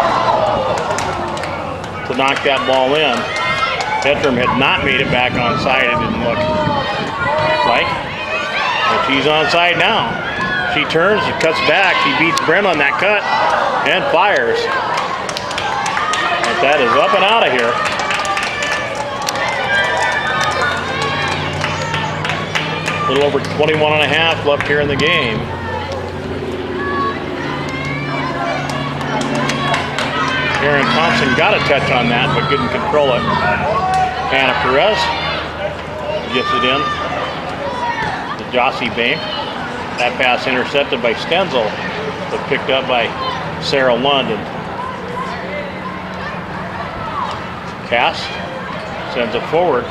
to knock that ball in. Petram had not made it back on side, it didn't look like. But she's on side now. She turns, she cuts back, she beats Brent on that cut and fires. But that is up and out of here. A little over twenty-one and a half left here in the game. Aaron Thompson got a touch on that, but couldn't control it. Hannah Perez gets it in to Jossie Bain. That pass intercepted by Stenzel, but picked up by Sarah London. Cass sends it forward.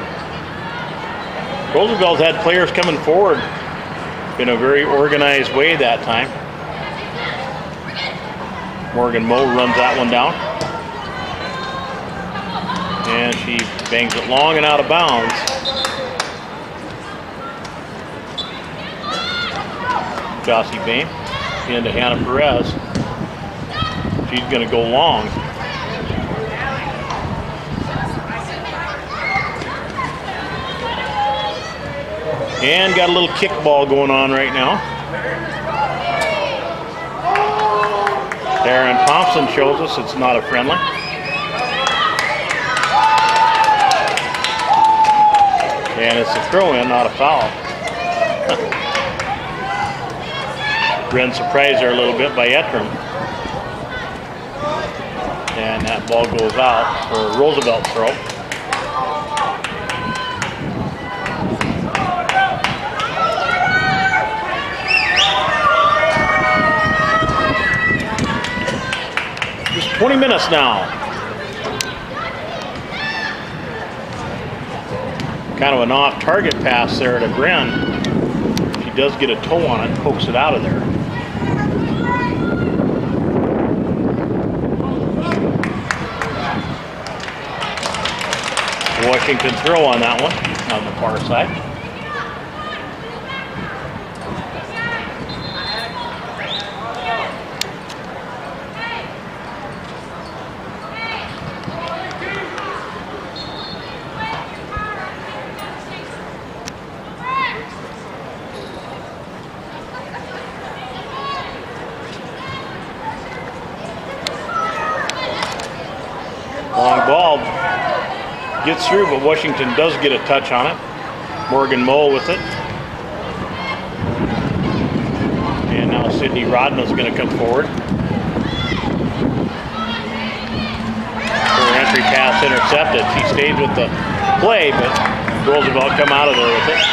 Roosevelt had players coming forward in a very organized way that time. Morgan Moe runs that one down. And she bangs it long and out of bounds. Jossie Bain into Hannah Perez. She's going to go long. And got a little kick ball going on right now. Aaron Thompson shows us it's not a friendly. And it's a throw-in, not a foul. Bren surprised her a little bit by Etram. And that ball goes out for a Roosevelt throw. twenty minutes now. Kind of an off-target pass there to Bren. She does get a toe on it, pokes it out of there. Washington throw on that one, on the far side. Long ball gets through, but Washington does get a touch on it. Morgan Moe with it. And now Sydney Rodman is going to come forward. Her entry pass intercepted. She stayed with the play, but Roosevelt come out of there with it.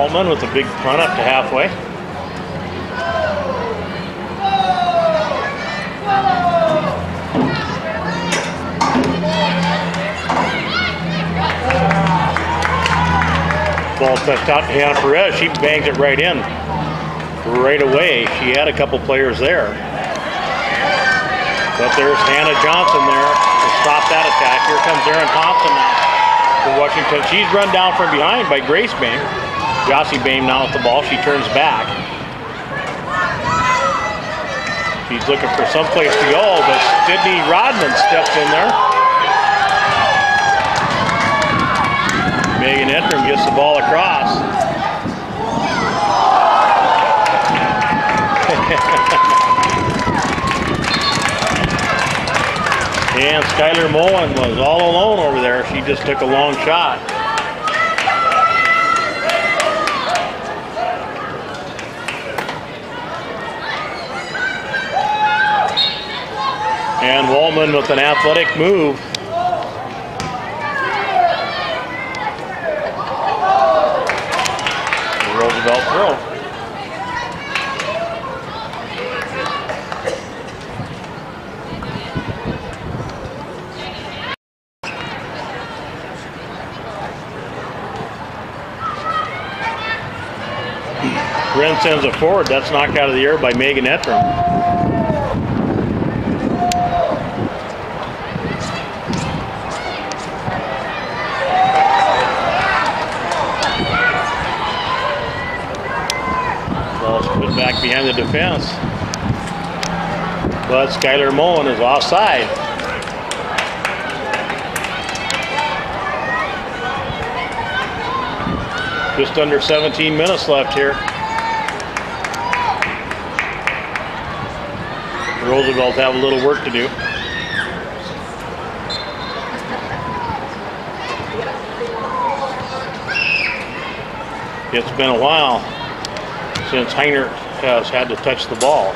Waltman with a big punt up to halfway. Ball touched out to Hannah Perez. She bangs it right in. Right away. She had a couple players there. But there's Hannah Johnson there to stop that attack. Here comes Erin Thompson now for Washington. She's run down from behind by Grace Bame. Jossie Bame now with the ball. She turns back. She's looking for someplace to go, but Sydney Rodman steps in there. Megan Entrim gets the ball across. And Skylar Mullen was all alone over there. She just took a long shot. And Waltman with an athletic move. Roosevelt throw. Wren sends it forward. That's knocked out of the air by Megan Ettram. Ball's put back behind the defense. But Skylar Mullen is offside. Just under seventeen minutes left here. Roosevelt have a little work to do. It's been a while since Heiner has had to touch the ball.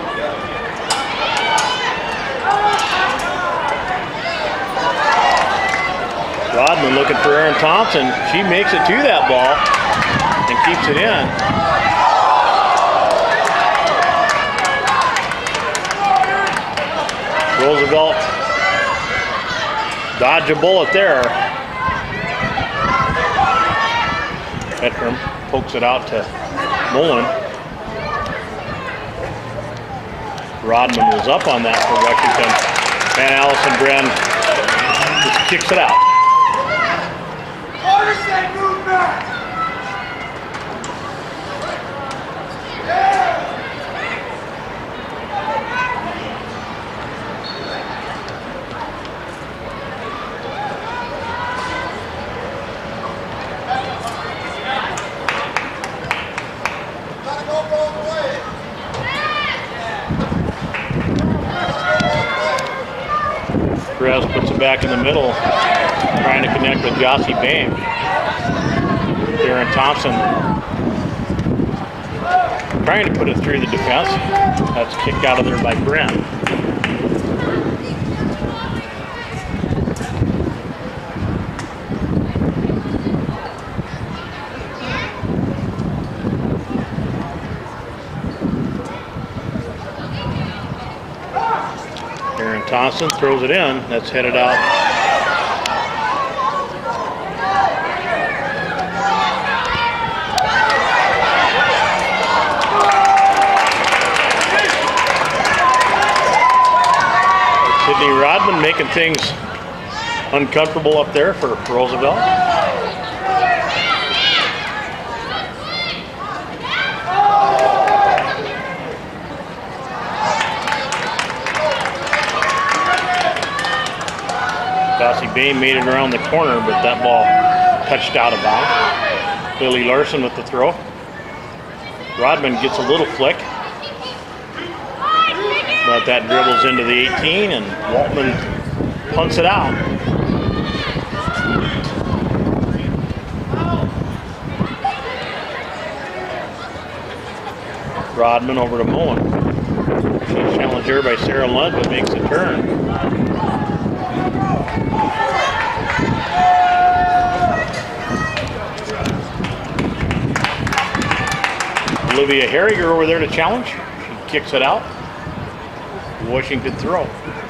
Rodman looking for Erin Thompson. She makes it to that ball and keeps it in. Roosevelt dodge a bullet there. Ettram pokes it out to Mullen. Rodman was up on that for Washington. And Allison Bren just kicks it out. Perez puts it back in the middle, trying to connect with Jossie Bame. Erin Thompson trying to put it through the defense. That's kicked out of there by Brent. Erin Thompson throws it in. That's headed out. Sydney Rodman making things uncomfortable up there for Roosevelt. Jossie Bame made it around the corner, but that ball touched out of bounds. Lily Larson with the throw. Rodman gets a little flick, but that dribbles into the eighteen, and Waltman punts it out. Rodman over to Mullen. She's challenged here by Sarah Lund, but makes a turn. Olivia Harriger over there to challenge. She kicks it out. Washington throw.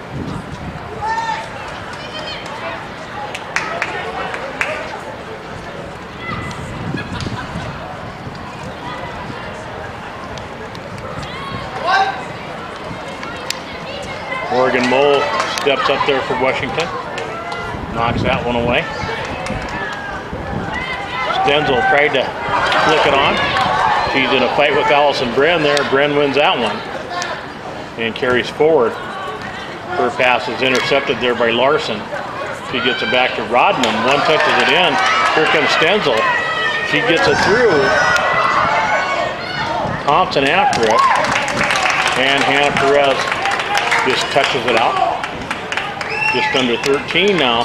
Morgan Mole steps up there for Washington. Knocks that one away. Stenzel tried to flick it on. She's in a fight with Allison Bren there. Bren wins that one and carries forward. Her pass is intercepted there by Larson. She gets it back to Rodman. One touches it in. Here comes Stenzel. She gets it through. Thompson after it. And Hannah Perez just touches it out. Just under thirteen now.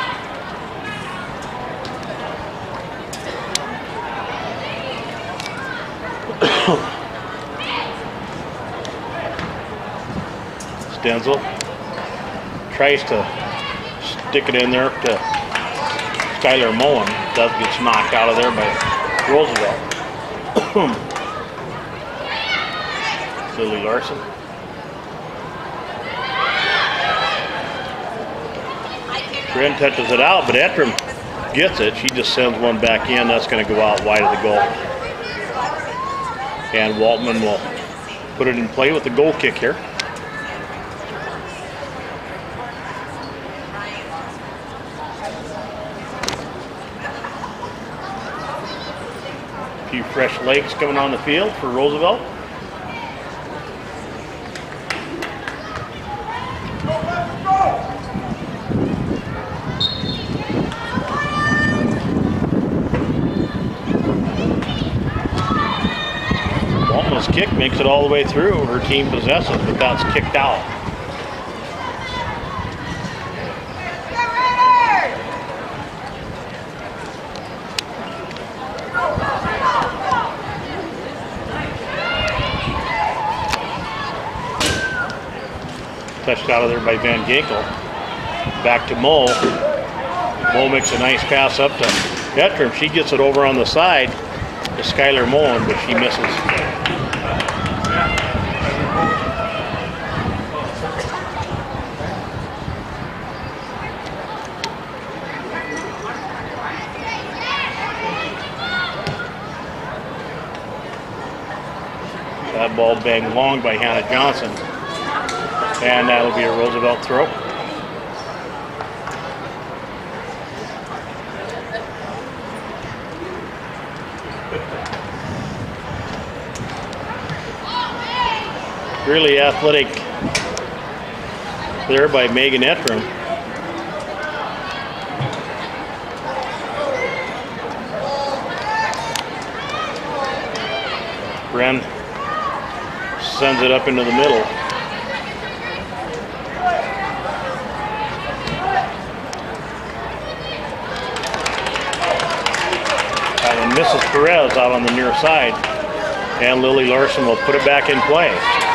Stenzel tries to stick it in there to Skylar Mullen. Does gets knocked out of there by Roosevelt. Lily Larson. Bren touches it out, but Ettram gets it. She just sends one back in. That's going to go out wide of the goal. And Waltman will put it in play with the goal kick here. A few fresh legs coming on the field for Roosevelt. Kick makes it all the way through. Her team possesses, but that's kicked out. Touched out of there by Van Ginkel. Back to Mole. Mole makes a nice pass up to Ettram. She gets it over on the side to Skylar Mullen, but she misses. That ball banged long by Hannah Johnson. And that'll be a Roosevelt throw. Really athletic there by Megan Ettram. Bren sends it up into the middle. That one misses Perez out on the near side. And Lily Larson will put it back in play.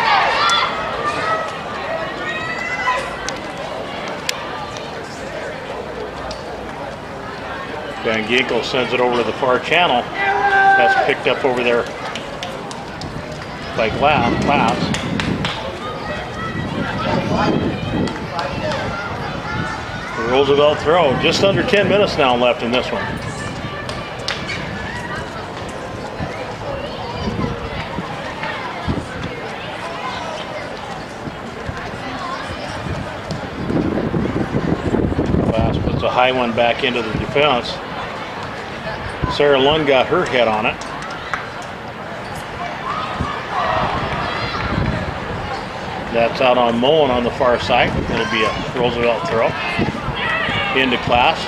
Van Ginkel sends it over to the far channel. That's picked up over there by Glass. Glass. The Roosevelt throw. Just under ten minutes now left in this one. Glass puts a high one back into the defense. Sarah Lund got her head on it. That's out on Mullen on the far side. It'll be a Roosevelt throw. Into Class.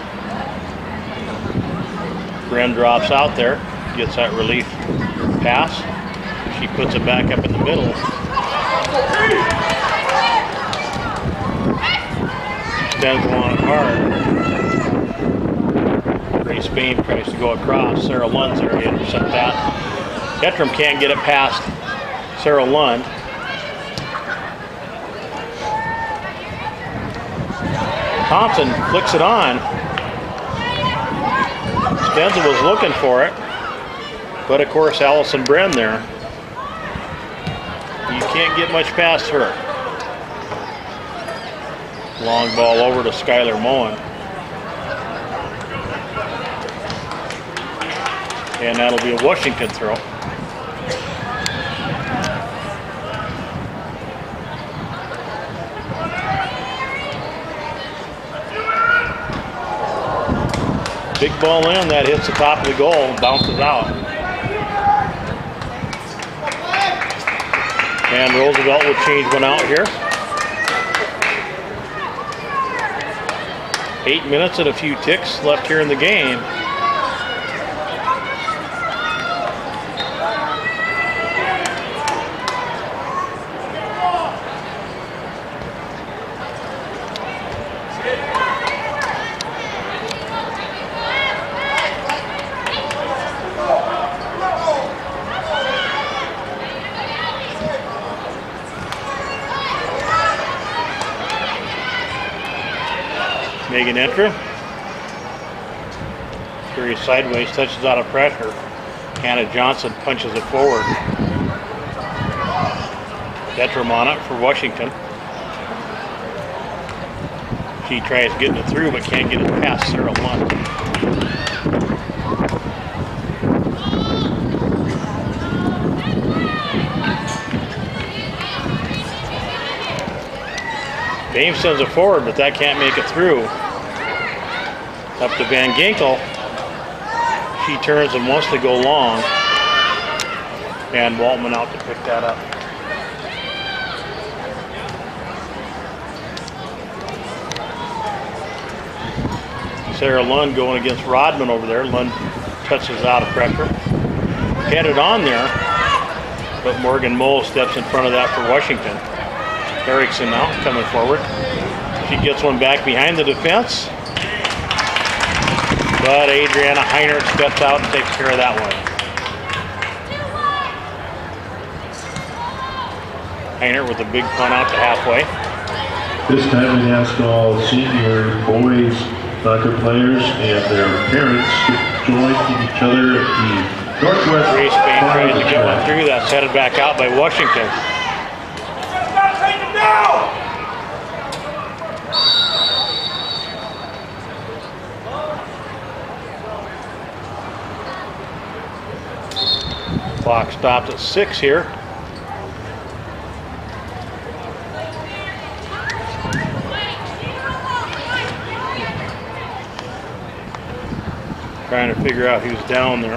Bren drops out there. Gets that relief pass. She puts it back up in the middle. Stands on it hard. Grace Bain tries to go across. Sarah Lund's there to intercept that. Ettram can't get it past Sarah Lund. Thompson flicks it on. Stenzel was looking for it. But of course, Allison Bren there, you can't get much past her. Long ball over to Skylar Moen. And that'll be a Washington throw. Big ball in, that hits the top of the goal and bounces out. And Roosevelt will change one out here. Eight minutes and a few ticks left here in the game. Megan Entra. Carries sideways, touches out of pressure. Hannah Johnson punches it forward. Detram on it for Washington. She tries getting it through but can't get it past Sarah Lund. Dame sends it forward, but that can't make it through. Up to Van Ginkel. She turns and wants to go long. And Waltman out to pick that up. Sarah Lund going against Rodman over there. Lund touches out of pressure. Headed on there, but Morgan Mole steps in front of that for Washington. Erickson now coming forward. She gets one back behind the defense. But Adriana Heinert steps out and takes care of that one. Heinert with a big punt out to halfway. This time we ask all senior boys soccer players and their parents to join each other at the Northwest. Grace Bain tries to get one through. That's headed back out by Washington. Clock stopped at six here. Trying to figure out who's down there.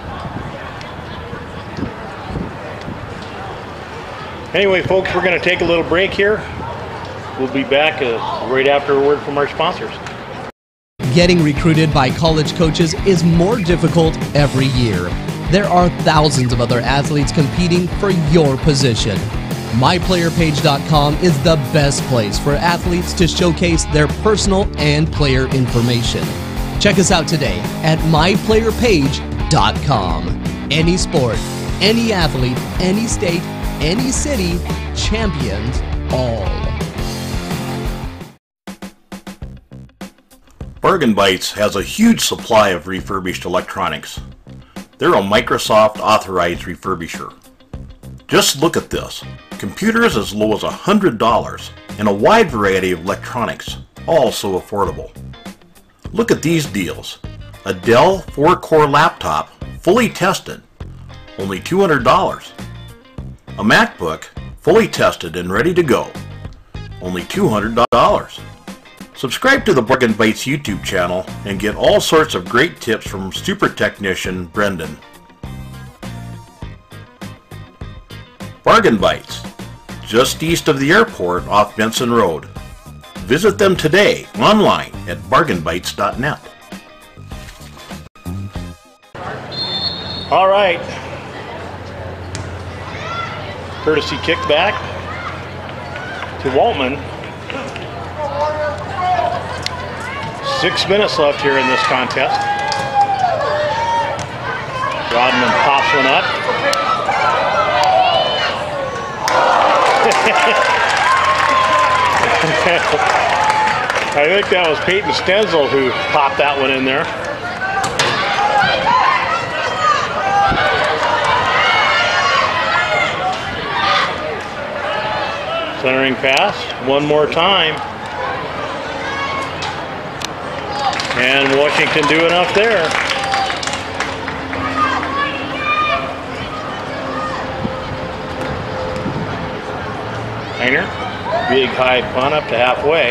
Anyway, folks, we're going to take a little break here. We'll be back uh, right after a word from our sponsors. Getting recruited by college coaches is more difficult every year. There are thousands of other athletes competing for your position. my player page dot com is the best place for athletes to showcase their personal and player information. Check us out today at my player page dot com. Any sport, any athlete, any state, any city, champions all. Bargain Bites has a huge supply of refurbished electronics. They're a Microsoft authorized refurbisher. Just look at this. Computers as low as one hundred dollars and a wide variety of electronics, all so affordable. Look at these deals. A Dell four core laptop, fully tested, only two hundred dollars. A MacBook, fully tested and ready to go, only two hundred dollars. Subscribe to the Bargain Bites YouTube channel and get all sorts of great tips from super technician Brendan. Bargain Bites, just east of the airport off Benson Road. Visit them today online at bargain bites dot net. All right. Courtesy kickback to Waltman. Six minutes left here in this contest. Rodman pops one up. I think that was Peyton Stenzel who popped that one in there. Centering pass, one more time. And Washington do enough there. Heiner, big high punt up to halfway.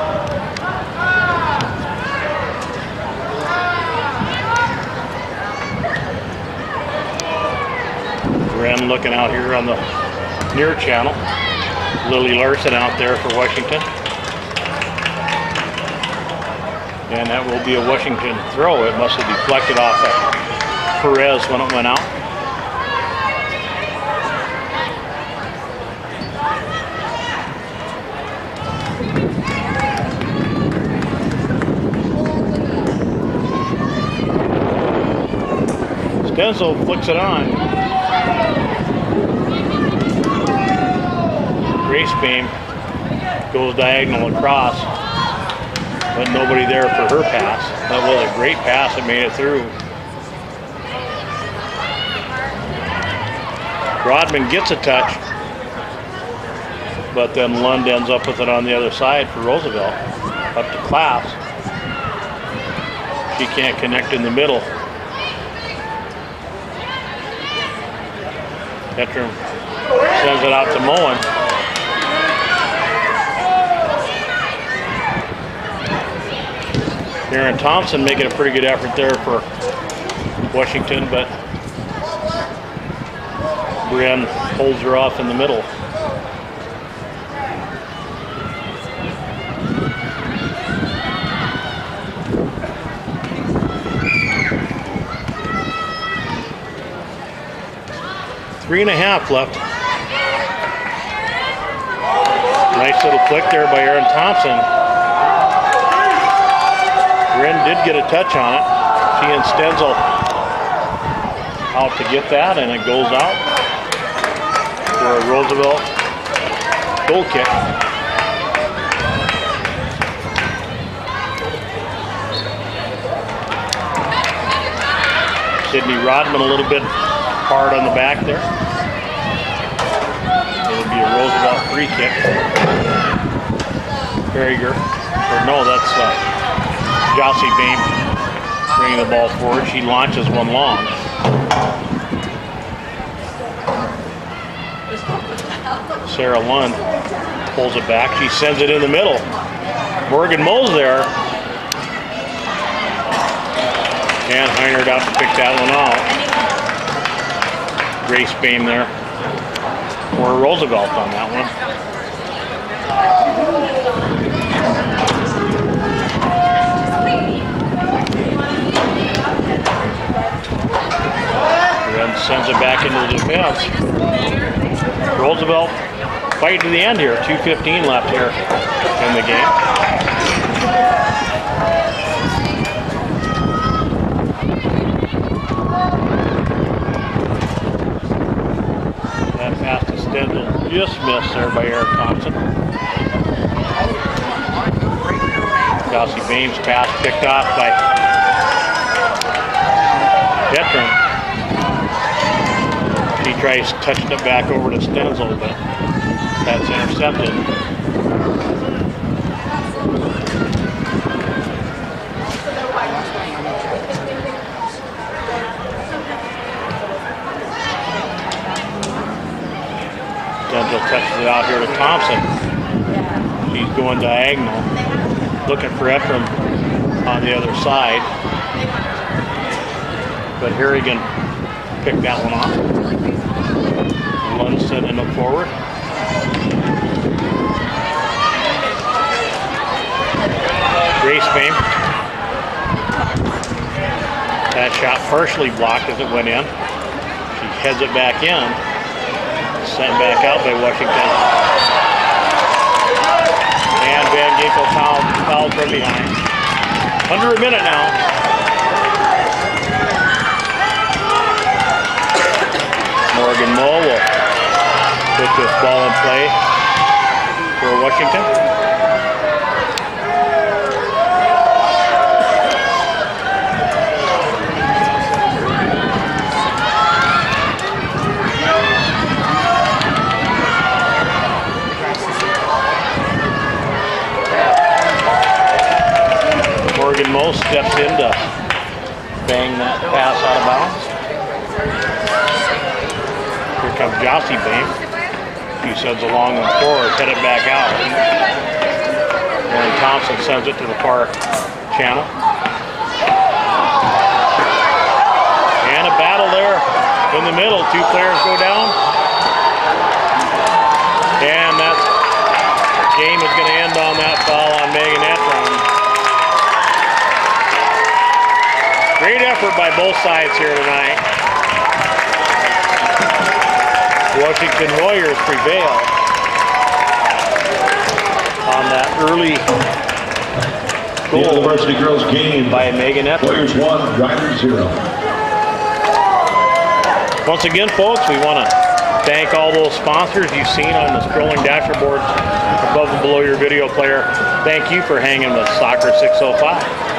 Wren looking out here on the near channel. Lily Larson out there for Washington. And that will be a Washington throw. It must have deflected off of Perez when it went out. Stenzel flicks it on. Race beam goes diagonal across, but nobody there for her pass. That was a great pass that made it through. Rodman gets a touch, but then Lund ends up with it on the other side for Roosevelt. Up to Class. She can't connect in the middle. Petrum sends it out to Moen. Aaron Thompson making a pretty good effort there for Washington, but Brienne holds her off in the middle. Three and a half left. Nice little flick there by Aaron Thompson. Wren did get a touch on it. She and Stenzel out to get that, and it goes out for a Roosevelt goal kick. Sydney Rodman a little bit hard on the back there. It'll be a Roosevelt free kick. Carriger, or no, that's uh, Josie Beam bringing the ball forward. She launches one long. Sarah Lund pulls it back. She sends it in the middle. Morgan Moe's there. And Heinert out to pick that one out. Grace Beam there. Or Roosevelt on that one. Then sends it back into the defense. Roosevelt fighting to the end here. two fifteen left here in the game. That pass to Stendhal just missed there by Eric Thompson. Kelsey Beam's pass picked off by Detron. He tries touching it back over to Stenzel, but that's intercepted. Stenzel touches it out here to Thompson. She's going diagonal, looking for Ephraim on the other side. But Harrigan picked that one off. Lund sending it forward. Grace Beam. That shot partially blocked as it went in. She heads it back in. Sent back out by Washington. And Van Ginkel fouled, fouled from behind. Under a minute now. Morgan Moe will put this ball in play for Washington. Morgan Moe steps in to bang that pass out of bounds. Here comes Jossie Bame. He sends along and forward, headed back out. Aaron Thompson sends it to the far channel. And a battle there in the middle. Two players go down. And that game is going to end on that foul on Megan Etron. Great effort by both sides here tonight. Washington Warriors prevail on that early goal. The varsity girls game by Megan Etron. Warriors one, Riders zero. Once again, folks, we want to thank all those sponsors you've seen on the scrolling dashboards above and below your video player. Thank you for hanging with Soccer six oh five.